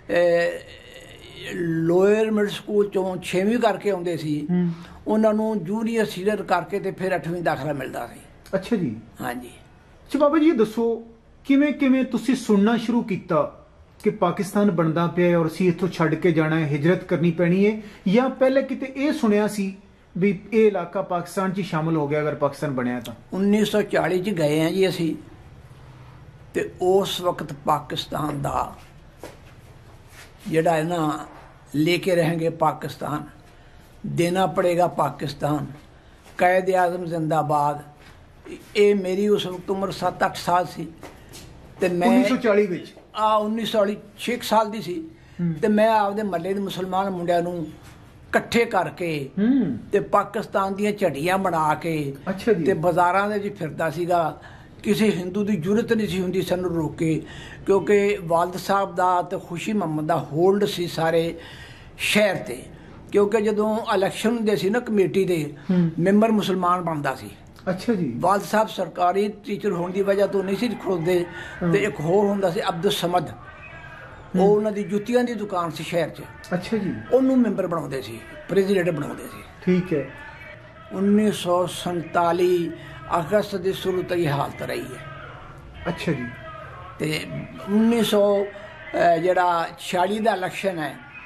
ਲੋਅਰ ਮਿਡਲ ਸਕੂਲ ਚੋਂ ਛੇਵੀਂ ਕਰਕੇ ਆਉਂਦੇ ਸੀ, ਉਹਨਾਂ ਨੂੰ ਜੂਨੀਅਰ ਸੀਨੀਅਰ ਕਰਕੇ ਤੇ ਫਿਰ ਅੱਠਵੀਂ ਦਾਖਲਾ ਮਿਲਦਾ ਸੀ। ਅੱਛਾ ਜੀ। ਹਾਂਜੀ। ਅੱਛਾ ਬਾਬਾ ਜੀ, ਇਹ ਦੱਸੋ ਕਿਵੇਂ ਕਿਵੇਂ ਤੁਸੀਂ ਸੁਣਨਾ ਸ਼ੁਰੂ ਕੀਤਾ ਕਿ ਪਾਕਿਸਤਾਨ ਬਣਦਾ ਪਿਆ ਔਰ ਅਸੀਂ ਇੱਥੋਂ ਛੱਡ ਕੇ ਜਾਣਾ ਹੈ, ਹਿਜਰਤ ਕਰਨੀ ਪੈਣੀ ਹੈ, ਜਾਂ ਪਹਿਲੇ ਕਿਤੇ ਇਹ ਸੁਣਿਆ ਸੀ ਵੀ ਇਹ ਇਲਾਕਾ ਪਾਕਿਸਤਾਨ 'ਚ ਸ਼ਾਮਲ ਹੋ ਗਿਆ ਅਗਰ ਪਾਕਿਸਤਾਨ ਬਣਿਆ ਤਾਂ? ਉੱਨੀ ਸੌ ਚਾਲੀ 'ਚ ਗਏ ਹਾਂ ਜੀ ਅਸੀਂ, ਤੇ ਉਸ ਵਕਤ ਪਾਕਿਸਤਾਨ ਦਾ ਜਿਹੜਾ ਹੈ ਨਾ, ਲੈ ਕੇ रहेंगे पाकिस्तान, देना पड़ेगा पाकिस्तान, कैद आज़म जिंदाबाद। ये मेरी उस वक्त उम्र सत्त अठ साल सी ते मैं उन्नीस सौ चाली विच आ उन्नीस सौ छे साल दी सी ते मैं आपदे महल्ले दे मुसलमान मुंडियां नूं इकट्ठे करके ते पाकिस्तान दीयां झड़ियां बना के ते बाज़ारां दे विच फिरदा सीगा। किसी हिंदू की जरूरत नहीं सी हुंदी सानूं रोके, क्योंकि वालद साहब का तो खुशी मुहम्मद का होल्ड सी सारे शहर ते, क्योंकि जदों इलैक्शन हुंदे सी ना कमेटी दे मैंबर मुसलमान बनता सी। अच्छा जी। वालद साहब सरकारी टीचर होने की वजह तो नहीं सी खड़ोते, ते एक होर हुंदा सी अब्दुल समद, वो उन्हां दी जुत्तियां दी दुकान सी शहर च। अच्छा जी। उन्होंने मैंबर बनाउंदे सी, प्रेजिडेंट बनाउंदे सी। ठीक है। उन्नीस सौ संताली अगस्त की शुरू तो ये हालत रही है। अच्छा जी। तो उन्नीस सौ जरा छियाली का इलैक्शन है,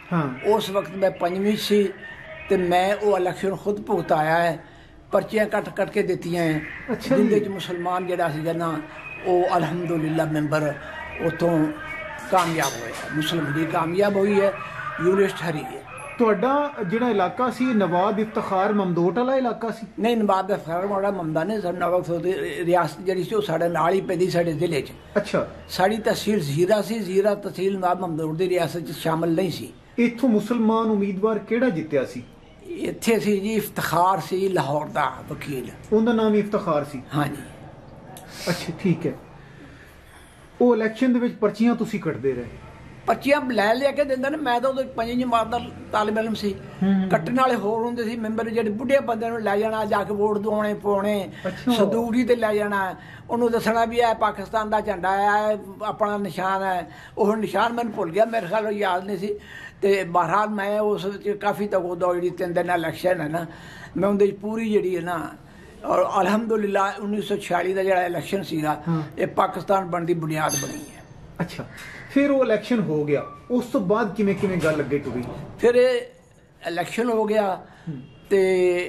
उस वक्त मैं पंजवीं सी ते मैं वो इलैक्शन खुद भुगताया है, पर्चियां कट कट के दित्तियां हैं। अच्छा जिंदे च मुसलमान जिहड़ा सीगा ना वो अलहमदुलिल्लाह मैंबर उतों कामयाब होया, मुस्लिम लीग कामयाब हुई है, यूनिस्ट हरी है। ਤੁਹਾਡਾ ਜਿਹੜਾ ਇਲਾਕਾ ਸੀ ਨਵਾਬ ਇਫਤਖਾਰ ਮਮਦੋਟ ਵਾਲਾ ਇਲਾਕਾ ਸੀ? ਨਹੀਂ, ਨਵਾਬ ਇਫਤਖਾਰ ਵਾਲਾ ਮਮਦਾ ਨਹੀਂ, ਸਾਡੇ ਨਵਾਬ ਦੀ ਰਿਆਸਤ ਜਿਹੜੀ ਸੀ ਉਹ ਸਾਡੇ ਨਾਲ ਹੀ ਪੈਂਦੀ ਸਾਡੇ ਜ਼ਿਲ੍ਹੇ 'ਚ। ਅੱਛਾ। ਸਾਡੀ ਤਹਿਸੀਲ ਜ਼ੀਰਾ ਸੀ, ਜ਼ੀਰਾ ਤਹਿਸੀਲ ਨਵਾਬ ਮਮਦੋਟ ਦੀ ਰਿਆਸਤ 'ਚ ਸ਼ਾਮਲ ਨਹੀਂ ਸੀ। ਇੱਥੋਂ ਮੁਸਲਮਾਨ ਉਮੀਦਵਾਰ ਕਿਹੜਾ ਜਿੱਤਿਆ ਸੀ? ਇੱਥੇ ਸੀ ਜੀ ਇਫਤਖਾਰ ਸੀ, ਲਾਹੌਰ ਦਾ ਵਕੀਲ, ਉਹਦਾ ਨਾਮ ਇਫਤਖਾਰ ਸੀ? ਹਾਂਜੀ। ਅੱਛਾ ਠੀਕ ਹੈ। ਉਹ ਇਲੈਕਸ਼ਨ ਦੇ ਵਿੱਚ ਪਰਚੀਆਂ ਤੁਸੀਂ ਕੱਟਦੇ ਰਹੇ? पर्चियां लै लिया के दिंदे ने, मैं तो पंजी जमात का तालिब इलम सी, कट्टने वाले होर हुंदे सी मैंबर जेह्ड़े बुढ़े बंदे नूं लै जाना, जाके वोट दवाने पाने, संदूक ही ते लै जाना, उन्होंने दसना भी है पाकिस्तान का झंडा है, अपना निशान है। वो निशान मैंने भुल गया, मेरे ख्याल याद नहीं सी। तो बहरहाल मैं उस काफ़ी तक उदो जी तीन दिन इलैक्शन है ना, मैं उंदे पूरी जी है ना, और अलहमदुलिल्लाह उन्नीस सौ छियाली का जो इलैक्शन सीगा ये पाकिस्तान बनने की बुनियाद बनी है। अच्छा, फिर वो इलैक्शन हो गया, उस तो बाद किमें किमें गल अगे टुरी? फिर इलैक्शन हो गया तो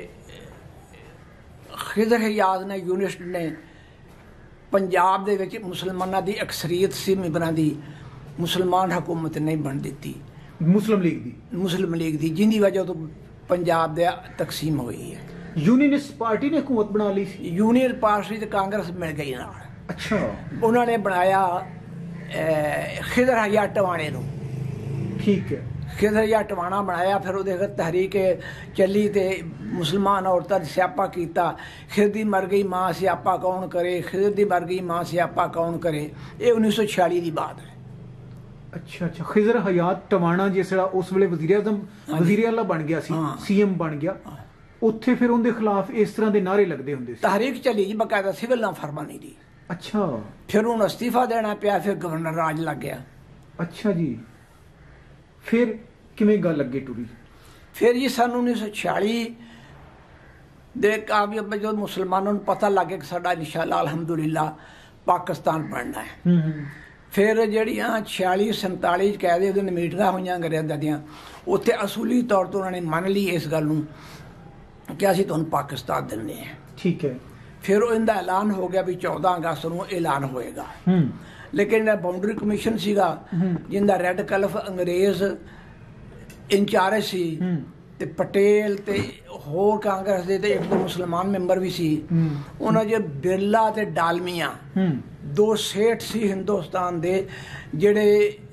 खिजर हयात ने यूनिस्ट ने पंजाब दे विच मुसलमानां दी अक्सरीयत सी मैंबरां दी, मुसलमान हुकूमत नहीं बन दी, मुस्लिम लीग दी मुस्लिम लीग दी जिंदी वजह तो पंजाब दे तकसीम हुई है। यूनियनिस्ट पार्टी ने हुकूमत बना ली? यूनियन पार्टी तो कांग्रेस मिल गई नाल। अच्छा। उन्होंने बनाया खिजर हयात टवाणे नूं। ठीक है। खिजर हयात टवाणा बनाया, फिर वो तहरीक चली तो मुसलमान औरतां स्यापा किया, खिजर दी मर गई माँ स्यापा कौन करे, खिजर दी मर गई माँ स्यापा कौन करे। ये उन्नीस सौ छियाली की बात है। अच्छा अच्छा। खिजर हयात टवाणा जिसड़ा उस वेले वजीर आजम वजीर आला बन गया सी, सीएम बन गया, उत्थे फिर उनके खिलाफ इस तरह के नारे लगते होंगे? तहरीक चली जी बकायदा, सिविल नाफरमानी दी। अच्छा। फिर उन्हें अस्तीफा देना पिया, फिर गवर्नर राज लग गया। अच्छा जी। फिर किमें गल अगे टुरी? फिर जी सन उन्नीस सौ छियाली दे कामयाब जो मुसलमानों को पता लग गया कि साडा इंशाअल्लाह अल्हम्दुलिल्लाह पाकिस्तान बनना है। फिर जड़ियाँ छियाली संताली कहते दिन मीटिंगां हुई अंग्रेज़ां दियां, उत्थे असूली तौर पर उन्होंने मन ली इस गल नूं कि असीं तुहानूं पाकिस्तान दिंदे हैं। ठीक है। फिर इनका ऐलान हो गया भी चौदह अगस्त को ऐलान होएगा, लेकिन बाउंड्री कमीशन सीगा जिंदा रेड कलफ अंग्रेज इंचार्ज सी ते पटेल ते होर कांग्रेस दे ते एक दो मुसलमान मैंबर भी सी। उन्होंने जो बिरला ते डालमिया दो सेठ सी हिंदुस्तान दे जेड़े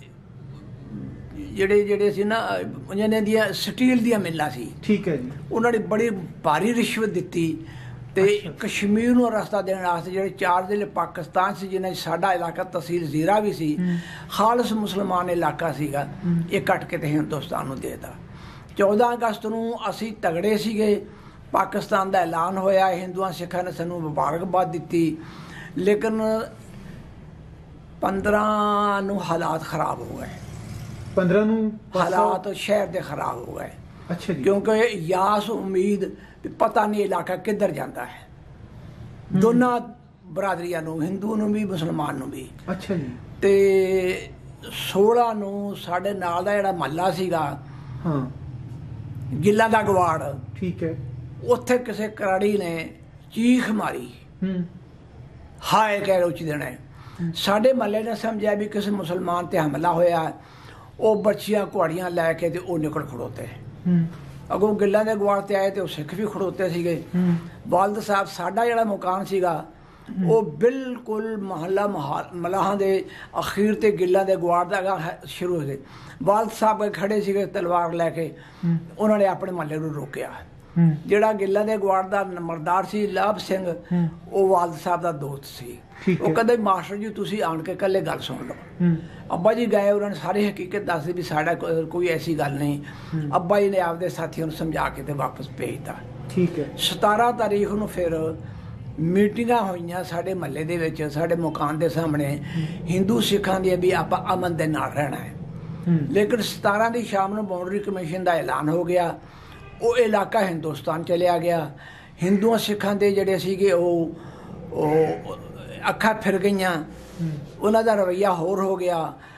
जेड़े जेड़े सी ना जिन्हें दियां स्टील दियां मिल्लां सी। ठीक है जी। उन्होंने बड़ी भारी रिश्वत दिती ते कश्मीर नूं रस्ता देने वास्ते जेड़े चार जिले पाकिस्तान से जिन्हें साडा इलाका तहसील जीरा भी सी, खालस मुसलमान इलाका सीगा, ये कट के ते हिंदुस्तान नूं देता। चौदह अगस्त नूं असीं तगड़े सीगे, पाकिस्तान का ऐलान होया, हिंदुआं सिखां ने सानूं मुबारकबाद दिती, लेकिन पंद्रह नूं हालात खराब हो गए। पंद्रह नूं हालात शहर दे खराब हो गए। अच्छा जी। क्योंकि यास उम्मीद पता नहीं इलाका किधर जाता है, दोनों बरादरियां नूं, हिंदू नूं भी मुसलमान नूं भी। अच्छा जी। ते सोलह नूं साडे नाल दा जिहड़ा महल्ला सीगा, हाँ, गिल्ला दा गवाड़, ठीक है, उत्थे किसी कराड़ी ने चीख मारी, हाय कह रोची देना। साडे महल्ले ने समझा भी किसी मुसलमान ते हमला होया, वो बच्चियां घोड़ियां लैके ते वो निकल खड़ोते। अगों गिल्लां दे गवाड़ ते आए तो सिख भी खड़ोते सीगे। वालद साहब साडा जिहड़ा मकान सीगा वो बिल्कुल महल्ला मलाहां दे अखीर ते गिल्लां दे गवाड़ दा अगां शुरू हो गए। वालद साहब खड़े सीगे तलवार लैके, उन्होंने अपने महल्ले नूं रोकिया। जिहड़ा गिल्लां दे गवाड़ दा नंबरदार सी लाभ सिंह, वो वालद साहब दा दोस्त सी। वो कहते मास्टर जी तुसीं आण के कल्ले गल सुन लो। अब्बा जी गए, उन्होंने सारी हकीकत दस दी भी साडा कोई ऐसी गल नहीं। अब्बा जी ने आपदे साथियों नूं समझा के ते वापस भेजता। ठीक है। सतारह तारीख नूं फिर मीटिंगां होईयां साडे महल्ले दे विच, साडे मकान दे सामने, हिंदू सिखां दी भी आपां अमन दे नाल रहना है। लेकिन सतारह की शाम नूं बाउंड्री कमीशन का ऐलान हो गया, वो इलाका हिंदुस्तान चलिया गया। हिंदुआं सिखां दे जिहड़े सीगे वो अखा फिर गईयां, उन्हां दा रवैया होर हो गया।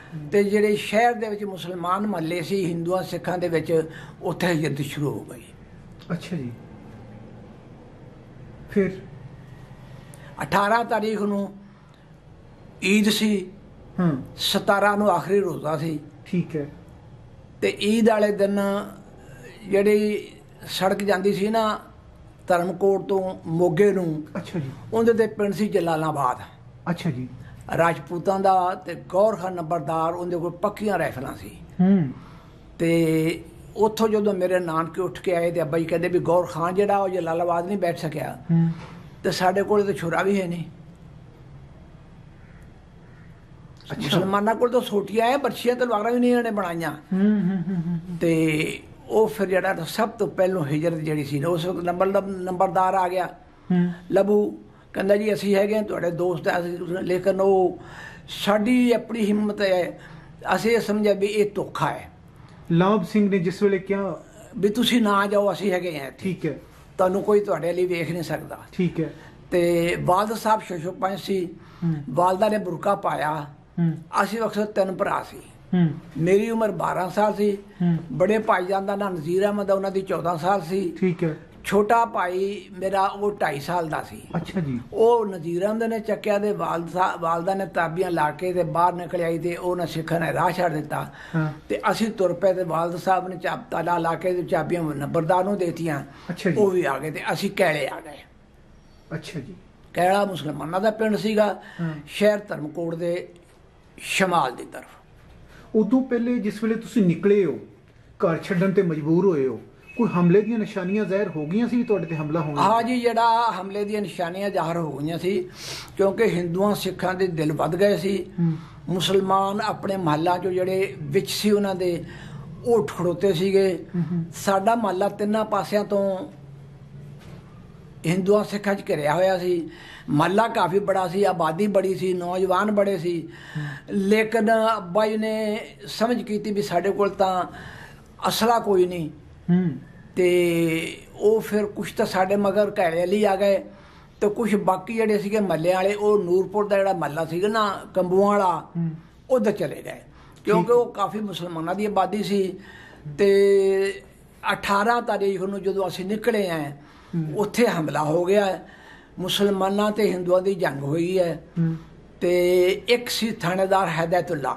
ਤੇ ਜਿਹੜੇ ਸ਼ਹਿਰ ਦੇ ਵਿੱਚ ਮੁਸਲਮਾਨ ਮਹੱਲੇ ਸੀ ਹਿੰਦੂਆਂ ਸਿੱਖਾਂ ਦੇ ਵਿੱਚ ਉੱਥੇ ਹਿਜਰਤ ਸ਼ੁਰੂ ਹੋ ਗਈ। ਅੱਛਾ ਜੀ। ਫਿਰ ਅਠਾਰਾਂ ਤਾਰੀਖ ਨੂੰ ਈਦ ਸੀ, ਹਾਂ ਸਤਾਰਾਂ ਨੂੰ ਆਖਰੀ ਰੋਜ਼ਾ ਸੀ। ਠੀਕ ਹੈ। ਤੇ ਈਦ ਵਾਲੇ ਦਿਨ ਜਿਹੜੀ ਸੜਕ ਜਾਂਦੀ ਸੀ ਨਾ ਧਰਮਕੋਟ ਤੋਂ ਮੋਗੇ ਨੂੰ, ਅੱਛਾ ਜੀ, ਉਹਦੇ ਤੇ ਪਿੰਡ ਸੀ ਜਲਾਲਾਬਾਦ। ਅੱਛਾ ਜੀ। ਰਾਜਪੂਤਾਂ ਦਾ ਤੇ ਗੌਰ ਖਾਨ ਨੰਬਰਦਾਰ, ਉਹਦੇ ਕੋਲ ਪੱਕੀਆਂ ਰਾਈਫਲਾਂ ਸੀ। ਹੂੰ। ਤੇ ਉੱਥੋਂ ਜਦੋਂ ਮੇਰੇ ਨਾਨਕੇ ਉੱਠ ਕੇ ਆਏ ਤੇ ਅੱਬਾ ਜੀ ਕਹਿੰਦੇ ਵੀ ਗੌਰ ਖਾਨ ਜਿਹੜਾ ਉਹ ਜਲਾਲਾਬਾਦ ਨਹੀਂ ਬੈਠ ਸਕਿਆ, ਤੇ ਸਾਡੇ ਕੋਲ ਤਾਂ ਛੁਰਾ ਵੀ ਹੈ ਨਹੀਂ। ਮੁਸਲਮਾਨਾਂ ਕੋਲ ਤਾਂ ਸੋਟੀਆਂ ਹੈ, ਬਰਛੀਆਂ ਤਲਵਾਰਾਂ ਵੀ ਨਹੀਂ ਇਹਨੇ ਬਣਾਈਆਂ। ਤੇ ਉਹ ਫਿਰ ਜਿਹੜਾ ਸਭ ਤੋਂ ਪਹਿਲੋਂ ਹਿਜਰਤ ਜਿਹੜੀ ਸੀ ਨਾ, ਉਸ ਵਕਤ ਨੰਬਰ ਨੰਬਰਦਾਰ ਆ ਗਿਆ ਲੱਭੂ, ਕਹਿੰਦਾ ਜੀ ਅਸੀਂ ਹੈਗੇ ਹਾਂ ਤੁਹਾਡੇ ਦੋਸਤ, ਲੇਕਿਨ ਉਹ ਸਾਡੀ ਆਪਣੀ ਹਿੰਮਤ ਹੈ, ਅਸੀਂ ਇਹ ਸਮਝਿਆ ਵੀ ਇਹ ਧੋਖਾ ਹੈ। ਲਾਭ ਸਿੰਘ ਨੇ ਜਿਸ ਵੇਲੇ ਕਿਹਾ ਵੀ ਤੁਸੀਂ ਨਾ ਜਾਓ, ਅਸੀਂ ਹੈਗੇ ਹਾਂ, ਠੀਕ ਹੈ, ਤੁਹਾਨੂੰ ਕੋਈ ਤੁਹਾਡੇ ਲਈ ਵੇਖ ਨਹੀਂ ਸਕਦਾ। ਠੀਕ ਹੈ। ਤੇ ਵਾਲਦ ਸਾਹਿਬ ਸ਼ਸ਼ੋ ਪੰਜ ਸੀ, ਵਾਲਦਾ ਨੇ ਬੁਰਕਾ ਪਾਇਆ। ਅਸੀਂ ਅਕਸਰ ਤਿੰਨ ਭਰਾ ਸੀ, ਮੇਰੀ ਉਮਰ ਬਾਰਾਂ ਸਾਲ ਸੀ, ਬੜੇ ਭਾਈਜਾਨ ਦਾ ਨਾਂ ਨਜ਼ੀਰ ਅਹਿਮਦ, ਉਹਨਾਂ ਦੀ ਚੌਦਾਂ ਸਾਲ ਸੀ। ਠੀਕ ਹੈ। ਛੋਟਾ ਭਾਈ ਮੇਰਾ ਉਹ ਢਾਈ ਸਾਲ ਦਾ ਸੀ। ਅੱਛਾ ਜੀ। ਉਹ ਨਜ਼ੀਰ ਅਹਿਮਦ ਨੇ ਚੱਕਿਆ ਤੇ ਵਾਲਦ ਸਾਹਿਬ ਵਾਲਦਾ ਨੇ ਤਾਬੀਆਂ ਲਾ ਕੇ ਤੇ ਬਾਹਰ ਨਿਕਲ ਆਈ ਤੇ ਉਹਨਾਂ ਸਿੱਖਾਂ ਨੇ ਰਾਹ ਛੱਡ ਦਿੱਤਾ। ਤੇ ਅਸੀਂ ਤੁਰ ਪਏ ਤੇ ਵਾਲਦ ਸਾਹਿਬ ਨੇ ਚਾਬ ਤਾਲਾ ਲਾ ਕੇ ਤੇ ਚਾਬੀਆਂ ਨੰਬਰਦਾਰ ਨੂੰ ਦੇਤੀਆਂ। ਉਹ ਵੀ ਆ ਗਏ ਤੇ ਅਸੀਂ ਕੈਲੇ ਆ ਗਏ। ਅੱਛਾ ਜੀ। ਕੈਲਾ ਮੁਸਲਮਾਨਾਂ ਦਾ ਪਿੰਡ ਸੀਗਾ, ਸ਼ਹਿਰ ਧਰਮਕੋਟ ਦੇ ਸ਼ਮਾਲ ਦੀ ਤਰਫ। ਉਦੋਂ ਪਹਿਲੇ ਜਿਸ ਵੇਲੇ ਤੁਸੀਂ ਨਿਕਲੇ ਹੋ, ਘਰ ਛੱਡਣ ਤੇ ਮਜਬੂਰ ਹੋਏ ਹੋ, ਕੋਈ ਹਮਲੇ ਦੀਆਂ ਨਿਸ਼ਾਨੀਆਂ ਜ਼ਾਹਿਰ ਹੋ ਗਈਆਂ ਸੀ ਤੁਹਾਡੇ ਤੇ ਹਮਲਾ ਹੋਣਾ? ਹਾਂ ਜੀ, ਜਿਹੜਾ ਹਮਲੇ ਦੀਆਂ ਨਿਸ਼ਾਨੀਆਂ ਜ਼ਾਹਰ ਹੋ ਗਈਆਂ ਸੀ, ਕਿਉਂਕਿ ਹਿੰਦੂਆਂ ਸਿੱਖਾਂ ਦੇ ਦਿਲ ਵੱਧ ਗਏ ਸੀ। ਮੁਸਲਮਾਨ ਆਪਣੇ ਮਹੱਲਾਂ 'ਚੋਂ ਜਿਹੜੇ ਵਿੱਚ ਸੀ ਉਹਨਾਂ ਦੇ ਉਹ ਉੱਠ ਖੜੋਤੇ ਸੀਗੇ। ਸਾਡਾ ਮਹੱਲਾ ਤਿੰਨਾਂ ਪਾਸਿਆਂ ਤੋਂ ਹਿੰਦੂਆਂ ਸਿੱਖਾਂ 'ਚ ਘਿਰਿਆ ਹੋਇਆ ਸੀ। ਮਹੱਲਾ ਕਾਫੀ ਬੜਾ ਸੀ, ਆਬਾਦੀ ਬੜੀ ਸੀ, ਨੌਜਵਾਨ ਬੜੇ ਸੀ, ਲੇਕਿਨ ਅੱਬਾ ਜੀ ਨੇ ਸਮਝ ਕੀਤੀ ਵੀ ਸਾਡੇ ਕੋਲ ਤਾਂ ਅਸਲਾ ਕੋਈ ਨਹੀਂ। ਤੇ ਉਹ ਫਿਰ ਕੁਛ ਤਾਂ ਸਾਡੇ ਮਗਰ ਘੈਲੇ ਲਈ ਆ ਗਏ ਤੇ ਕੁਛ ਬਾਕੀ ਜਿਹੜੇ ਸੀਗੇ ਮਹੱਲੇ ਵਾਲੇ, ਉਹ ਨੂਰਪੁਰ ਦਾ ਜਿਹੜਾ ਮਹੱਲਾ ਸੀਗਾ ਨਾ ਕੰਬੂਆਂ ਵਾਲਾ, ਉੱਧਰ ਚਲੇ ਗਏ, ਕਿਉਂਕਿ ਉਹ ਕਾਫੀ ਮੁਸਲਮਾਨਾਂ ਦੀ ਆਬਾਦੀ ਸੀ। ਤੇ ਅਠਾਰਾਂ ਤਾਰੀਖ ਨੂੰ ਜਦੋਂ ਅਸੀਂ ਨਿਕਲੇ ਆ, ਉੱਥੇ ਹਮਲਾ ਹੋ ਗਿਆ, ਮੁਸਲਮਾਨਾਂ ਤੇ ਹਿੰਦੂਆਂ ਦੀ ਜੰਗ ਹੋਈ ਹੈ। ਤੇ ਇੱਕ ਸੀ ਥਾਣੇਦਾਰ ਹੈਦਾਇਤੁੱਲਾ,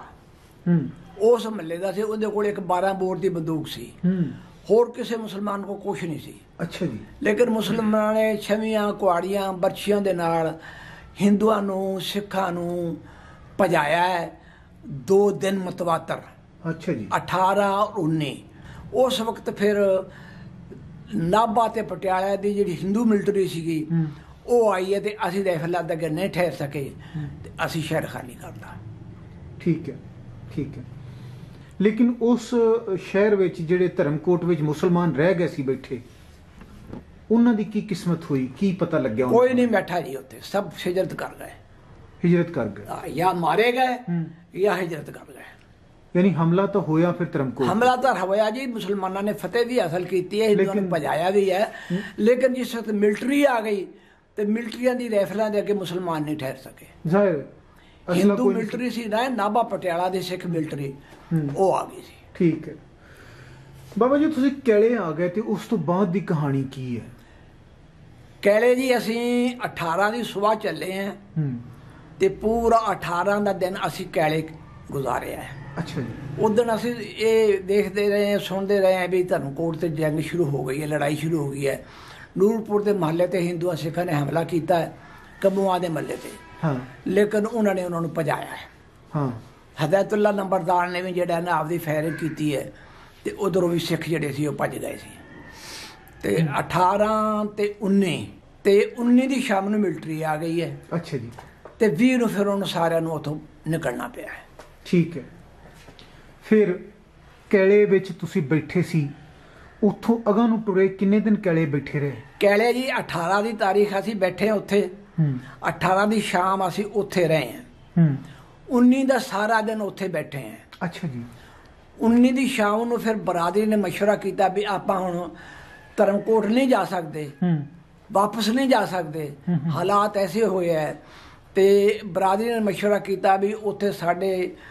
ਉਸ ਮਹੱਲੇ ਦਾ ਸੀ, ਉਹਦੇ ਕੋਲ ਇੱਕ ਬਾਰਾਂ ਬੋਰ ਦੀ ਬੰਦੂਕ ਸੀ, ਹੋਰ ਕਿਸੇ ਮੁਸਲਮਾਨ ਕੋਲ ਕੁਛ ਨਹੀਂ ਸੀ। ਅੱਛਾ ਜੀ। ਲੇਕਿਨ ਮੁਸਲਮਾਨਾਂ ਨੇ ਛਵੀਆਂ ਕੁਆੜੀਆਂ ਬਰਛੀਆਂ ਦੇ ਨਾਲ ਹਿੰਦੂਆਂ ਨੂੰ ਸਿੱਖਾਂ ਨੂੰ ਭਜਾਇਆ ਹੈ ਦੋ ਦਿਨ ਮਤਵਾਤਰ। ਅੱਛਾ ਜੀ। ਅਠਾਰਾਂ ਔਰ ਉੱਨੀ। ਉਸ ਵਕਤ ਫਿਰ ਨਾਭਾ ਤੇ ਪਟਿਆਲਾ ਦੀ ਜਿਹੜੀ ਹਿੰਦੂ ਮਿਲਟਰੀ ਸੀਗੀ ਉਹ ਆਈ ਹੈ ਤੇ ਅਸੀਂ ਰਾਈਫਲਾਂ ਦੇ ਅੱਗੇ ਨਹੀਂ ਠਹਿਰ ਸਕੇ ਤੇ ਅਸੀਂ ਸ਼ਹਿਰ ਖਾਲੀ ਕਰਤਾ। ਠੀਕ ਹੈ, ਠੀਕ ਹੈ। ਲੇਕਿਨ ਉਸ ਸ਼ਹਿਰ ਵਿੱਚ ਜਿਹੜੇ ਧਰਮਕੋਟ ਵਿੱਚ ਮੁਸਲਮਾਨ ਰਹਿ ਗਏ ਸੀ ਬੈਠੇ, ਉਹਨਾਂ ਦੀ ਕੀ ਕਿਸਮਤ ਹੋਈ, ਕੀ ਪਤਾ ਲੱਗਿਆ? ਕੋਈ ਨਹੀਂ ਬੈਠਾ ਜੀ ਉੱਥੇ, ਸਭ ਹਿਜਰਤ ਕਰ ਗਏ। ਹਿਜਰਤ ਕਰ ਗਏ, ਜਾਂ ਮਾਰੇ ਗਏ ਜਾਂ ਹਿਜਰਤ ਕਰ ਗਏ। ਯਾਨੀ ਹਮਲਾ ਤਾਂ ਹੋਇਆ ਫਿਰ ਧਰਮਕੋਟ? ਹਮਲਾ ਤਾਂ ਹੋਇਆ ਜੀ, ਮੁਸਲਮਾਨਾਂ ਨੇ ਫਤਿਹ ਵੀ ਹਾਸਲ ਕੀਤੀ ਹੈ, ਹਿੰਦੂਆਂ ਨੂੰ ਭਜਾਇਆ ਵੀ ਹੈ। ਲੇਕਿਨ ਜਿਸ ਵਕਤ ਮਿਲਟਰੀ ਆ ਗਈ ਤੇ ਮਿਲਟਰੀਆਂ ਦੀ ਰਾਈਫਲਾਂ ਦੇ ਅੱਗੇ ਮੁਸਲਮਾਨ ਨਹੀਂ ਠਹਿਰ ਸਕੇ। ਜ਼ਾਹਿਰ ਹਿੰਦੂ ਮਿਲਟਰੀ ਸੀ ਨਾ, ਨਾਭਾ ਪਟਿਆਲਾ ਦੀ ਸਿੱਖ ਮਿਲਟਰੀ, ਉਹ ਆ ਗਈ ਸੀ। ਠੀਕ ਹੈ ਬਾਬਾ ਜੀ, ਤੁਸੀਂ ਕੈਲੇ ਆ ਗਏ ਤੇ ਉਸ ਤੋਂ ਬਾਅਦ ਦੀ ਕਹਾਣੀ ਕੀ ਹੈ? ਕੈਲੇ ਜੀ ਅਸੀਂ ਅਠਾਰਾਂ ਦੀ ਸੁਬਾਹ ਚੱਲੇ ਆ ਤੇ ਪੂਰਾ ਅਠਾਰਾਂ ਦਾ ਦਿਨ ਅਸੀਂ ਕੈਲੇ ਗੁਜ਼ਾਰਿਆ ਹੈ। ਅੱਛਾ ਜੀ। ਉਦੋਂ ਅਸੀਂ ਇਹ ਦੇਖਦੇ ਰਹੇ, ਸੁਣਦੇ ਰਹੇ ਵੀ ਧਰਮਕੋਟ ਤੇ ਜੰਗ ਸ਼ੁਰੂ ਹੋ ਗਈ ਹੈ, ਲੜਾਈ ਸ਼ੁਰੂ ਹੋ ਗਈ ਹੈ। ਨੂਰਪੁਰ ਦੇ ਮਹੱਲੇ ਤੇ ਹਿੰਦੂਆਂ ਸਿੱਖਾਂ ਨੇ ਹਮਲਾ ਕੀਤਾ ਹੈ, ਕੰਬੂਆਂ ਦੇ ਮਹੱਲੇ ਤੇ। ਹਾਂ। ਲੇਕਿਨ ਉਹਨਾਂ ਨੇ ਉਹਨਾਂ ਨੂੰ ਭਜਾਇਆ ਹੈ। ਹਾਂ। ਹਦਾਇਤੁੱਲਾ ਨੰਬਰਦਾਰ ਨੇ ਵੀ ਜਿਹੜਾ ਨਾ ਆਪਦੀ ਫਾਇਰਿੰਗ ਕੀਤੀ ਹੈ ਤੇ ਉਧਰੋਂ ਵੀ ਸਿੱਖ ਜਿਹੜੇ ਸੀ ਉਹ ਭੱਜ ਗਏ ਸੀ। ਤੇ ਅਠਾਰਾਂ ਤੇ ਉੱਨੀ ਤੇ ਉੱਨੀ ਦੀ ਸ਼ਾਮ ਨੂੰ ਮਿਲਟਰੀ ਆ ਗਈ ਹੈ। ਅੱਛਾ ਜੀ। ਤੇ ਵੀਹ ਨੂੰ ਫਿਰ ਉਹਨੂੰ ਸਾਰਿਆਂ ਨੂੰ ਉੱਥੋਂ ਨਿਕਲਣਾ ਪਿਆ ਹੈ। ਠੀਕ ਹੈ। ਫਿਰ ਕੈਲੇ ਵਿੱਚ ਤੁਸੀਂ ਬੈਠੇ ਸੀ, ਉੱਥੋਂ ਅਗਾਂਹ ਨੂੰ ਟੁਰੇ ਕਿੰਨੇ ਦਿਨ ਕੈਲੇ ਬੈਠੇ ਰਹੇ? ਕੈਲੇ ਜੀ ਅਠਾਰਾਂ ਦੀ ਤਾਰੀਖ ਅਸੀਂ ਬੈਠੇ ਹਾਂ ਉੱਥੇ, ਅਠਾਰਾਂ ਦੀ ਸ਼ਾਮ ਅਸੀਂ ਉੱਥੇ ਰਹੇ ਹਾਂ, ਉੱਨੀ ਦਾ ਸਾਰਾ ਦਿਨ ਉੱਥੇ ਬੈਠੇ ਹਾਂ। ਅੱਛਾ ਜੀ। ਉੱਨੀ ਦੀ ਸ਼ਾਮ ਨੂੰ ਫਿਰ ਬਰਾਦਰੀ ਨੇ ਮਸ਼ਵਰਾ ਕੀਤਾ ਵੀ ਆਪਾਂ ਹੁਣ ਧਰਮਕੋਟ ਨਹੀਂ ਜਾ ਸਕਦੇ, ਵਾਪਸ ਨਹੀਂ ਜਾ ਸਕਦੇ, ਹਾਲਾਤ ਐਸੇ ਹੋਏ ਹੈ। ਤੇ ਬਰਾਦਰੀ ਨੇ ਮਸ਼ਵਰਾ ਕੀਤਾ ਵੀ ਉੱਥੇ ਸਾਡੇ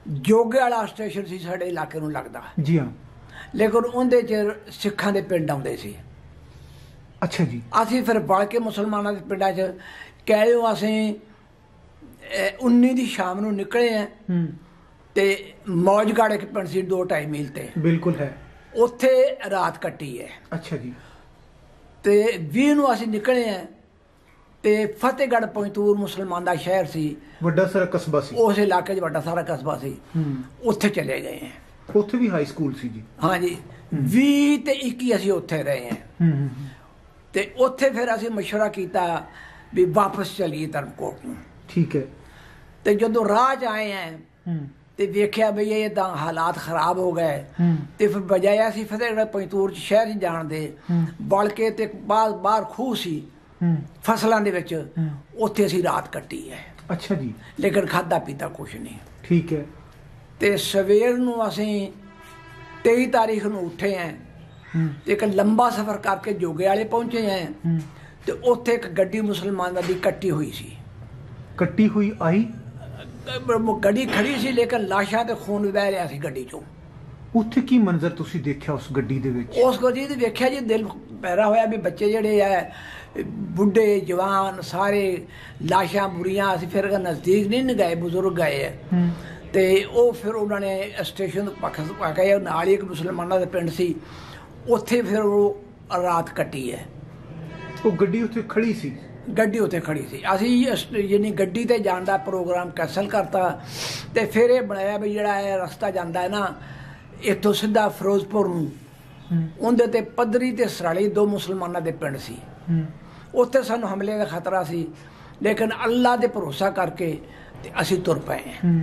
ਜੋਗੇ ਵਾਲਾ ਸਟੇਸ਼ਨ ਸੀ ਸਾਡੇ ਇਲਾਕੇ ਨੂੰ ਲੱਗਦਾ ਜੀ ਹਾਂ, ਲੇਕਿਨ ਉਹਦੇ 'ਚ ਸਿੱਖਾਂ ਦੇ ਪਿੰਡ ਆਉਂਦੇ ਸੀ। ਅੱਛਾ ਜੀ। ਅਸੀਂ ਫਿਰ ਵੜ ਕੇ ਮੁਸਲਮਾਨਾਂ ਦੇ ਪਿੰਡਾਂ 'ਚ ਕਹਿ ਲਓ ਅਸੀਂ ਉੱਨੀ ਦੀ ਸ਼ਾਮ ਨੂੰ ਨਿਕਲੇ ਆ ਤੇ ਮੌਜਗੜ੍ਹ ਇੱਕ ਪਿੰਡ ਸੀ ਦੋ ਢਾਈ ਮੀਲ ਤੇ, ਬਿਲਕੁਲ ਹੈ, ਉੱਥੇ ਰਾਤ ਕੱਟੀ ਹੈ। ਅੱਛਾ ਜੀ। ਤੇ ਵੀਹ ਨੂੰ ਅਸੀਂ ਨਿਕਲੇ ਆ ਤੇ ਫਤਿਹਗੜ੍ਹ ਪੰਜਤੂਰ ਮੁਸਲਮਾਨ ਦਾ ਸ਼ਹਿਰ ਸੀ, ਵੱਡਾ ਸਾਰਾ ਕਸਬਾ ਸੀ ਉਸ ਇਲਾਕੇ 'ਚ, ਵੱਡਾ ਸਾਰਾ ਕਸਬਾ ਸੀ, ਉੱਥੇ ਚਲੇ ਗਏ ਆ। ਉੱਥੇ ਵੀ ਹਾਈ ਸਕੂਲ ਸੀ ਜੀ? ਹਾਂਜੀ। ਵੀਹ ਤੇ ਇੱਕੀ ਅਸੀਂ ਉੱਥੇ ਰਹੇ ਆ ਤੇ ਉੱਥੇ ਫਿਰ ਅਸੀਂ ਮਸ਼ਵਰਾ ਕੀਤਾ ਵੀ ਵਾਪਸ ਚਲੀਏ ਧਰਮਕੋਟ ਨੂੰ। ਠੀਕ ਹੈ। ਤੇ ਜਦੋਂ ਰਾਹ 'ਚ ਆਏ ਆ ਤੇ ਵੇਖਿਆ ਬਈ ਇਹ ਤਾਂ ਹਾਲਾਤ ਖਰਾਬ ਹੋ ਗਏ ਤੇ ਫਿਰ ਬਜਾਏ ਅਸੀਂ ਫਤਿਹਗੜ੍ਹ ਪੰਜਤੂਰ 'ਚ ਸ਼ਹਿਰ 'ਚ ਜਾਣ ਦੇ, ਬਲ ਕੇ ਤੇ ਬਾਹਰ ਬਾਹਰ ਖੂਹ ਸੀ ਫਸਲਾਂ ਦੇ ਵਿੱਚ, ਉੱਥੇ ਅਸੀਂ ਰਾਤ ਕੱਟੀ ਹੈ। ਅੱਛਾ ਜੀ। ਲੇਕਿਨ ਖਾਧਾ ਪੀਤਾ ਕੁਛ ਨਹੀਂ। ਠੀਕ ਹੈ। ਤੇ ਸਵੇਰ ਨੂੰ ਅਸੀਂ ਤੇਈ ਤਾਰੀਖ ਨੂੰ ਉੱਠੇ ਆ ਤੇ ਇੱਕ ਲੰਬਾ ਸਫ਼ਰ ਕਰਕੇ ਜੋਗੇ ਵਾਲੇ ਪਹੁੰਚੇ ਆ ਤੇ ਉੱਥੇ ਇੱਕ ਗੱਡੀ ਮੁਸਲਮਾਨਾਂ ਦੀ ਕੱਟੀ ਹੋਈ ਸੀ। ਕੱਟੀ ਹੋਈ ਆਈ? ਗੱਡੀ ਖੜੀ ਸੀ ਲੇਕਿਨ ਲਾਸ਼ਾਂ ਤੇ ਖੂਨ ਵਹਿ ਰਿਹਾ ਸੀ ਗੱਡੀ 'ਚੋਂ। ਉੱਥੇ ਕੀ ਮੰਜ਼ਰ ਤੁਸੀਂ ਦੇਖਿਆ ਉਸ ਗੱਡੀ ਦੇ ਵਿੱਚ? ਉਸ ਗੱਡੀ ਦੇ ਵੇਖਿਆ ਜੀ, ਦਿਲ ਪੈਰਾ ਹੋਇਆ ਵੀ ਬੱਚੇ ਜਿਹੜੇ ਹੈ, ਬੁੱਢੇ ਜਵਾਨ ਸਾਰੇ, ਲਾਸ਼ਾਂ ਬੁਰੀਆਂ। ਅਸੀਂ ਫਿਰ ਨਜ਼ਦੀਕ ਨਹੀਂ ਗਏ, ਬਜ਼ੁਰਗ ਗਏ ਹੈ ਤੇ ਉਹ ਫਿਰ ਉਹਨਾਂ ਨੇ ਸਟੇਸ਼ਨ ਪੱਖ ਪਾ ਕੇ ਨਾਲ ਹੀ ਇੱਕ ਮੁਸਲਮਾਨਾਂ ਦਾ ਪਿੰਡ ਸੀ, ਉੱਥੇ ਫਿਰ ਉਹ ਰਾਤ ਕੱਟੀ ਹੈ। ਉਹ ਗੱਡੀ ਉੱਥੇ ਖੜੀ ਸੀ? ਗੱਡੀ ਉੱਥੇ ਖੜੀ ਸੀ। ਅਸੀਂ ਯਾਨੀ ਗੱਡੀ 'ਤੇ ਜਾਣ ਦਾ ਪ੍ਰੋਗਰਾਮ ਕੈਂਸਲ ਕਰਤਾ ਤੇ ਫਿਰ ਇਹ ਬਣਾਇਆ ਵੀ ਜਿਹੜਾ ਇਹ ਰਸਤਾ ਜਾਂਦਾ ਹੈ ਨਾ ਇੱਥੋਂ ਸਿੱਧਾ ਫਿਰੋਜ਼ਪੁਰ ਨੂੰ, ਉਹਦੇ 'ਤੇ ਪੱਧਰੀ ਤੇ ਸਰਾਲੀ ਦੋ ਮੁਸਲਮਾਨਾਂ ਦੇ ਪਿੰਡ ਸੀ। ਉੱਥੇ ਸਾਨੂੰ ਹਮਲੇ ਦਾ ਖਤਰਾ ਸੀ ਲੇਕਿਨ ਅੱਲਾ ਦੇ ਭਰੋਸਾ ਕਰਕੇ ਤੇ ਅਸੀਂ ਤੁਰ ਪਏ ਹਾਂ।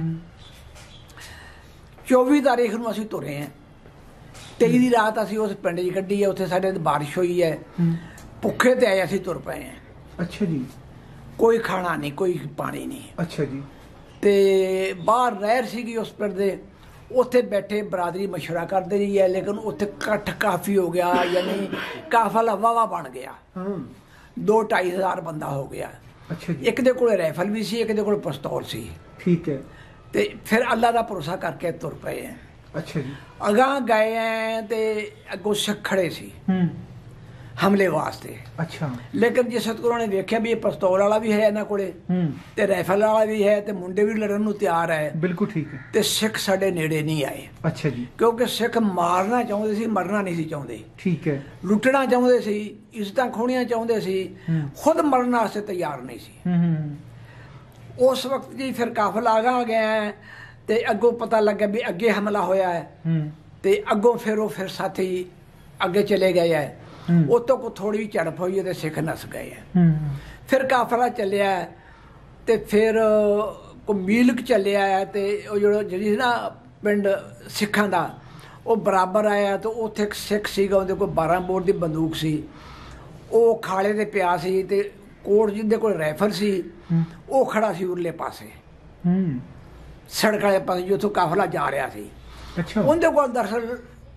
ਚੌਵੀ ਤਾਰੀਖ ਨੂੰ ਅਸੀਂ ਤੁਰੇ ਹਾਂ। ਤੇਈ ਦੀ ਰਾਤ ਅਸੀਂ ਉਸ ਪਿੰਡ 'ਚ ਕੱਢੀ ਹੈ, ਉੱਥੇ ਸਾਡੇ ਬਾਰਿਸ਼ ਹੋਈ ਹੈ, ਭੁੱਖੇ ਤੇ ਆਏ ਅਸੀਂ ਤੁਰ ਪਏ ਹਾਂ। ਅੱਛਾ ਜੀ। ਕੋਈ ਖਾਣਾ ਨਹੀਂ, ਕੋਈ ਪਾਣੀ ਨਹੀਂ। ਅੱਛਾ ਜੀ। ਤੇ ਬਾਹਰ ਨਹਿਰ ਸੀਗੀ ਉਸ ਪਿੰਡ ਦੇ, ਉੱਥੇ ਬੈਠੇ ਬਰਾਦਰੀ ਮਸ਼ਵਰਾ ਕਰਦੇ ਰਹੀ ਹੈ ਲੇਕਿਨ ਉੱਥੇ ਇਕੱਠ ਕਾਫੀ ਹੋ ਗਿਆ, ਯਾਨੀ ਕਾਫਲਾ ਵਾਵਾ ਬਣ ਗਿਆ, ਦੋ ਢਾਈ ਹਜ਼ਾਰ ਬੰਦਾ ਹੋ ਗਿਆ। ਅੱਛਾ ਜੀ। ਇੱਕ ਦੇ ਕੋਲ ਰਾਈਫਲ ਵੀ ਸੀ, ਇੱਕ ਦੇ ਕੋਲ ਪਿਸਤੌਲ ਸੀ। ਠੀਕ ਹੈ। ਤੇ ਫਿਰ ਅੱਲਾ ਦਾ ਭਰੋਸਾ ਕਰਕੇ ਤੁਰ ਪਏ ਹੈ। ਅੱਛਾ ਜੀ। ਅਗਾਂਹ ਗਏ ਹੈ ਤੇ ਅੱਗੋਂ ਸਿੱਖ ਖੜੇ ਸੀ ਹਮਲੇ ਵਾਸਤੇ। ਅੱਛਾ। ਲੇਕਿਨ ਜੇ ਸਤਿਗੁਰਾਂ ਨੇ ਵੇਖਿਆ ਵੀ ਇਹ ਪਿਸਤੌਲ ਵਾਲਾ ਵੀ ਹੈ ਇਹਨਾਂ ਕੋਲੇ ਤੇ ਰਾਈਫਲ ਵਾਲਾ ਵੀ ਹੈ ਤੇ ਮੁੰਡੇ ਵੀ ਲੜਨ ਨੂੰ ਤਿਆਰ ਹੈ। ਬਿਲਕੁਲ ਠੀਕ ਹੈ। ਤੇ ਸਿੱਖ ਸਾਡੇ ਨੇੜੇ ਨਹੀਂ ਆਏ। ਅੱਛਾ ਜੀ। ਕਿਉਂਕਿ ਸਿੱਖ ਮਾਰਨਾ ਚਾਹੁੰਦੇ ਸੀ, ਮਰਨਾ ਨਹੀਂ ਸੀ ਚਾਹੁੰਦੇ। ਠੀਕ ਹੈ। ਲੁੱਟਣਾ ਚਾਹੁੰਦੇ ਸੀ, ਇੱਜ਼ਤਾਂ ਖੋਹਣੀਆਂ ਚਾਹੁੰਦੇ ਸੀ, ਖੁਦ ਮਰਨ ਵਾਸਤੇ ਤਿਆਰ ਨਹੀਂ ਸੀ। ਉਸ ਵਕਤ ਜੀ ਫਿਰ ਕਾਫਲਾ ਆਗਾ ਗਿਆ ਤੇ ਅੱਗੋਂ ਪਤਾ ਲੱਗਾ ਵੀ ਅੱਗੇ ਹਮਲਾ ਹੋਇਆ ਹੈ ਤੇ ਅੱਗੋਂ ਫਿਰ ਉਹ ਫਿਰ ਸਾਥੀ ਅੱਗੇ ਚਲੇ ਗਏ ਹੈ। ਉੱਤੋਂ ਕੋ ਥੋੜੀ ਝੜਪ ਹੋਈ ਤੇ ਸਿੱਖ ਨਸ ਗਏ ਹੈ। ਫਿਰ ਕਾਫਲਾ ਚੱਲਿਆ ਤੇ ਫਿਰ ਕੋ ਮੀਲਕ ਚੱਲਿਆ ਹੈ ਤੇ ਉਹ ਜਿਹੜਾ ਜਿਹੜੀ ਨਾ ਪਿੰਡ ਸਿੱਖਾਂ ਦਾ ਉਹ ਬਰਾਬਰ ਆਇਆ ਤੇ ਉੱਥੇ ਇੱਕ ਸਿੱਖ ਸੀਗਾ, ਉਹਦੇ ਕੋਲ ਬਾਰਾਂ ਬੋਰ ਦੀ ਬੰਦੂਕ ਸੀ, ਉਹ ਖਾਲੇ ਤੇ ਪਿਆ ਸੀ ਤੇ ਕੋਟ ਜਿਹਦੇ ਕੋਲ ਰਾਈਫਲ ਸੀ ਉਹ ਖੜਾ ਸੀ ਉਰਲੇ ਪਾਸੇ ਸੜਕ ਵਾਲੇ ਪਾਸੇ ਜਿੱਥੋਂ ਕਾਫਲਾ ਜਾ ਰਿਹਾ ਸੀ। ਅੱਛਾ। ਉਹਦੇ ਕੋਲ ਦਰਅਸਲ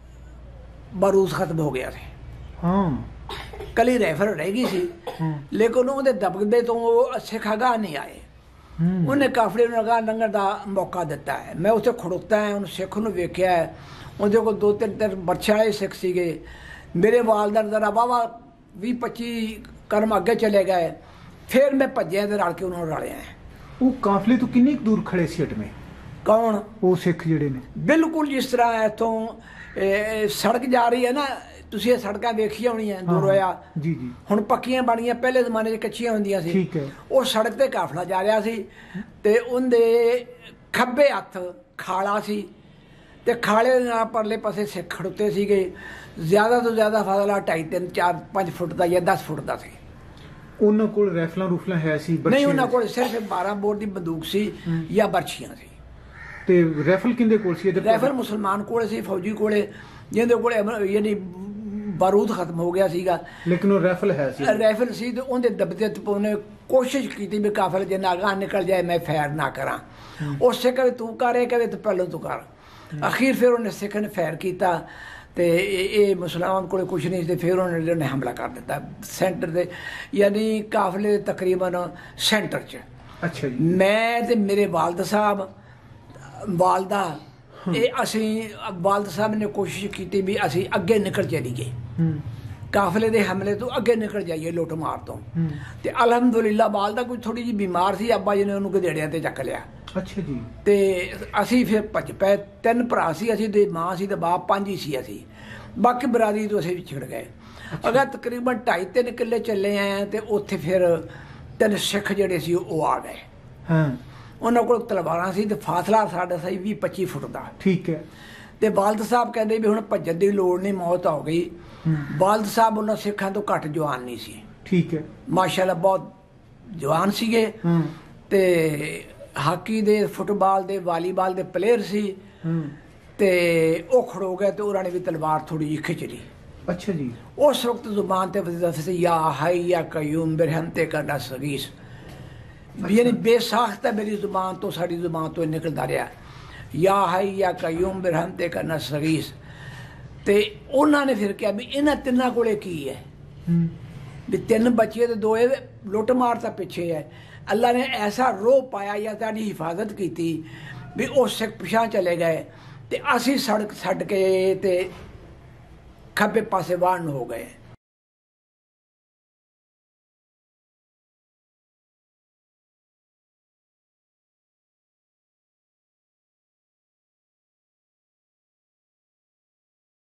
ਬਾਰੂਦ ਖਤਮ ਹੋ ਗਿਆ ਸੀ। ਹਾਂ। ਕਲੀ ਰਾਈਫਲ ਰਹਿ ਗਈ ਸੀ ਲੇਕਿਨ ਉਹਦੇ ਦਬਕਦੇ ਤੋਂ ਉਹ ਸਿੱਖ ਅਗਾਂਹ ਨਹੀਂ ਆਏ। ਉਹਨੇ ਕਾਫਲੇ ਨੂੰ ਅਗਾਂਹ ਲੰਘਣ ਦਾ ਮੌਕਾ ਦਿੱਤਾ ਹੈ। ਮੈਂ ਉੱਥੇ ਖੜੋਤਾ ਹੈ, ਉਹਨੂੰ ਸਿੱਖ ਨੂੰ ਵੇਖਿਆ ਹੈ, ਉਹਦੇ ਕੋਲ ਦੋ ਤਿੰਨ ਤਿੰਨ ਬਰਛੇ ਵਾਲੇ ਸਿੱਖ ਸੀਗੇ। ਮੇਰੇ ਵਾਲਦਾਨ ਜ਼ਰਾ ਵਾਹਵਾ ਵੀਹ ਪੱਚੀ ਕਰਮ ਅੱਗੇ ਚਲੇ ਗਏ, ਫਿਰ ਮੈਂ ਭੱਜਿਆ ਤੇ ਰਲ ਕੇ ਉਹਨਾਂ ਨੂੰ ਰਲਿਆ। ਉਹ ਕਾਫਲੇ ਤੋਂ ਕਿੰਨੀ ਦੂਰ ਖੜੇ ਸੀ ਹਟਵੇਂ? ਕੌਣ? ਉਹ ਸਿੱਖ ਜਿਹੜੇ ਨੇ। ਬਿਲਕੁਲ ਜਿਸ ਤਰ੍ਹਾਂ ਇੱਥੋਂ ਸੜਕ ਜਾ ਰਹੀ ਹੈ ਨਾ, ਤੁਸੀਂ ਇਹ ਸੜਕਾਂ ਵੇਖੀਆਂ ਹੋਣੀਆਂ ਦੂਰੋਂ ਆ ਜੀ ਜੀ, ਹੁਣ ਪੱਕੀਆਂ ਬਣੀਆਂ, ਪਹਿਲੇ ਜ਼ਮਾਨੇ 'ਚ ਕੱਚੀਆਂ ਹੁੰਦੀਆਂ ਸੀ। ਠੀਕ ਹੈ। ਉਹ ਸੜਕ ਤੇ ਕਾਫਲਾ ਜਾ ਰਿਹਾ ਸੀ ਤੇ ਉਹਦੇ ਖੱਬੇ ਹੱਥ ਖਾਲਾ ਸੀ ਤੇ ਖਾਲੇ ਨਾਲ ਪਰਲੇ ਪਾਸੇ ਸਿੱਖ ਖੜੋਤੇ ਸੀਗੇ। ਜ਼ਿਆਦਾ ਤੋਂ ਜ਼ਿਆਦਾ ਫਾਸਲਾ ਢਾਈ ਤਿੰਨ ਚਾਰ ਪੰਜ ਫੁੱਟ ਦਾ ਜਾਂ ਦਸ ਫੁੱਟ ਦਾ ਸੀ। ਉਹਨਾਂ ਕੋਲ ਰਾਈਫਲਾਂ ਰੂਫਲਾਂ ਹੈ ਸੀ? ਨਹੀਂ, ਉਹਨਾਂ ਕੋਲ ਸਿਰਫ ਬਾਰਾਂ ਬੋਰ ਦੀ ਬੰਦੂਕ ਸੀ ਜਾਂ ਬਰਛੀਆਂ ਸੀ। ਤੇ ਰਾਈਫਲ ਕਿਹਦੇ ਕੋਲ ਸੀ? ਰਾਈਫਲ ਮੁਸਲਮਾਨ ਕੋਲ ਸੀ, ਫੌਜੀ ਕੋਲੇ, ਜਿਹਦੇ ਕੋਲੇ ਯਾਨੀ ਬਾਰੂਦ ਖਤਮ ਹੋ ਗਿਆ ਸੀਗਾ ਲੇਕਿਨ ਉਹ ਰਾਈਫਲ ਹੈ ਸੀ। ਰਾਈਫਲ ਸੀ ਤੇ ਉਹਦੇ ਦਬਦੇ ਉਹਨੇ ਕੋਸ਼ਿਸ਼ ਕੀਤੀ ਵੀ ਕਾਫਲ ਜੇ ਨਾ ਅਗਾਂਹ ਨਿਕਲ ਜਾਏ ਮੈਂ ਫੈਰ ਨਾ ਕਰਾਂ। ਉਸੇ ਕਵੇ ਤੂੰ ਕਰੇ, ਕਵੇ ਤੂੰ ਪਹਿਲਾਂ ਤੂੰ ਕਰ। ਅਖੀਰ ਫਿਰ ਉਹਨੇ ਸਿੱਖ ਨੇ ਫੈਰ ਕੀਤਾ ਤੇ ਇਹ ਮੁਸਲਮਾਨ ਕੋਲ ਕੁਛ ਨਹੀਂ ਤੇ ਫਿਰ ਉਹਨੇ ਉਹਨੇ ਹਮਲਾ ਕਰ ਦਿੱਤਾ ਸੈਂਟਰ ਤੇ, ਯਾਨੀ ਕਾਫਲੇ ਤਕਰੀਬਨ ਸੈਂਟਰ 'ਚ। ਅੱਛਾ ਜੀ। ਮੈਂ ਤੇ ਮੇਰੇ ਵਾਲਦ ਸਾਹਿਬ ਵਾਲਦਾ ਇਹ ਅਸੀਂ ਵਾਲਦ ਸਾਹਿਬ ਨੇ ਕੋਸ਼ਿਸ਼ ਕੀਤੀ ਵੀ ਅਸੀਂ ਅੱਗੇ ਨਿਕਲ ਚਲੀਏ, ਕਾਫਲੇ ਦੇ ਹਮਲੇ ਤੋਂ ਅੱਗੇ ਨਿਕਲ ਜਾਈਏ ਲੁੱਟ ਮਾਰ ਤੋਂ। ਤੇ ਅਲਹਮਦੁਲਿਲਾ ਵਾਲਦਾ ਕੋਈ ਥੋੜੀ ਜਿਹੀ ਬਿਮਾਰ ਸੀ, ਅੱਬਾ ਜੀ ਨੇ ਉਹਨੂੰ ਗਧੇੜਿਆਂ ਤੇ ਚੱਕ ਲਿਆ। ਅੱਛਾ ਜੀ। ਤੇ ਅਸੀਂ ਫਿਰ ਭੱਜ ਪਏ, ਤਿੰਨ ਭਰਾ ਸੀ ਅਸੀਂ, ਤੇ ਮਾਂ ਸੀ ਤੇ ਬਾਪ, ਪੰਜ ਹੀ ਸੀ ਅਸੀਂ, ਬਾਕੀ ਬਰਾਦਰੀ ਤੋਂ ਅਸੀਂ ਵਿਛੜ ਗਏ। ਅਗਰ ਤਕਰੀਬਨ ਢਾਈ ਤਿੰਨ ਕਿੱਲੇ ਚੱਲੇ ਆਏ ਤੇ ਉੱਥੇ ਫਿਰ ਤਿੰਨ ਸਿੱਖ ਜਿਹੜੇ ਸੀ ਉਹ ਆ ਗਏ। ਹਾਂ, ਉਹਨਾਂ ਕੋਲ ਤਲਵਾਰਾਂ ਸੀ ਤੇ ਫਾਸਲਾ ਸਾਡਾ ਸੀ ਵੀਹ ਪੱਚੀ ਫੁੱਟ ਦਾ। ਠੀਕ ਹੈ। ਤੇ ਵਾਲਦ ਸਾਹਿਬ ਕਹਿੰਦੇ ਵੀ ਹੁਣ ਭੱਜਣ ਦੀ ਲੋੜ ਨਹੀਂ, ਮੌਤ ਹੋ ਗਈ। ਵਾਲਦ ਸਾਹਿਬ ਉਹਨਾਂ ਸਿੱਖਾਂ ਤੋਂ ਘੱਟ ਜਵਾਨ ਨਹੀਂ ਸੀ। ਠੀਕ ਹੈ। ਮਾਸ਼ਾਅੱਲਾ ਬਹੁਤ ਜਵਾਨ ਸੀਗੇ। ਤੇ ਹਾਕੀ ਦੇ, ਫੁੱਟਬਾਲ ਦੇ, ਵਾਲੀਬਾਲ ਦੇ ਪਲੇਅਰ ਸੀ। ਤੇ ਉਹ ਖੜੋ ਗਏ ਤੇ ਉਹਨਾਂ ਨੇ ਵੀ ਤਲਵਾਰ ਥੋੜੀ ਜਿਹੀ ਖਿੱਚ ਲਈ। ਅੱਛਾ ਜੀ। ਉਸ ਵਕਤ ਜ਼ੁਬਾਨ ਤੇ ਯਾ ਹਾਈ ਯਾ ਕਯੂਮ ਬਿਰਹਮ ਤੇ ਕਰਨਾ ਸਗੀਸ, ਯਾਨੀ ਬੇਸਾਖਤ ਹੈ ਮੇਰੀ ਜ਼ੁਬਾਨ ਤੋਂ, ਸਾਡੀ ਜ਼ੁਬਾਨ ਤੋਂ ਨਿਕਲਦਾ ਰਿਹਾ ਯਾ ਹਾਈ ਯਾ ਕਯੂਮ ਬਿਰਹਮ ਤੇ ਕਰਨਾ ਸਗੀਸ। ਤੇ ਉਹਨਾਂ ਨੇ ਫਿਰ ਕਿਹਾ ਵੀ ਇਹਨਾਂ ਤਿੰਨਾਂ ਕੋਲੇ ਕੀ ਹੈ, ਵੀ ਤਿੰਨ ਬੱਚੇ ਤੇ ਦੋ ਲੁੱਟ ਮਾਰ ਤਾਂ ਪਿੱਛੇ ਹੈ। ਅੱਲਾ ਨੇ ਐਸਾ ਰੋਹ ਪਾਇਆ ਜਾਂ ਸਾਡੀ ਹਿਫਾਜ਼ਤ ਕੀਤੀ ਵੀ ਉਹ ਸਿੱਖ ਪਿਛਾਂ ਚਲੇ ਗਏ ਤੇ ਅਸੀਂ ਸੜਕ ਛੱਡ ਕੇ ਤੇ ਖੱਬੇ ਪਾਸੇ ਵਾਹਨ ਹੋ ਗਏ।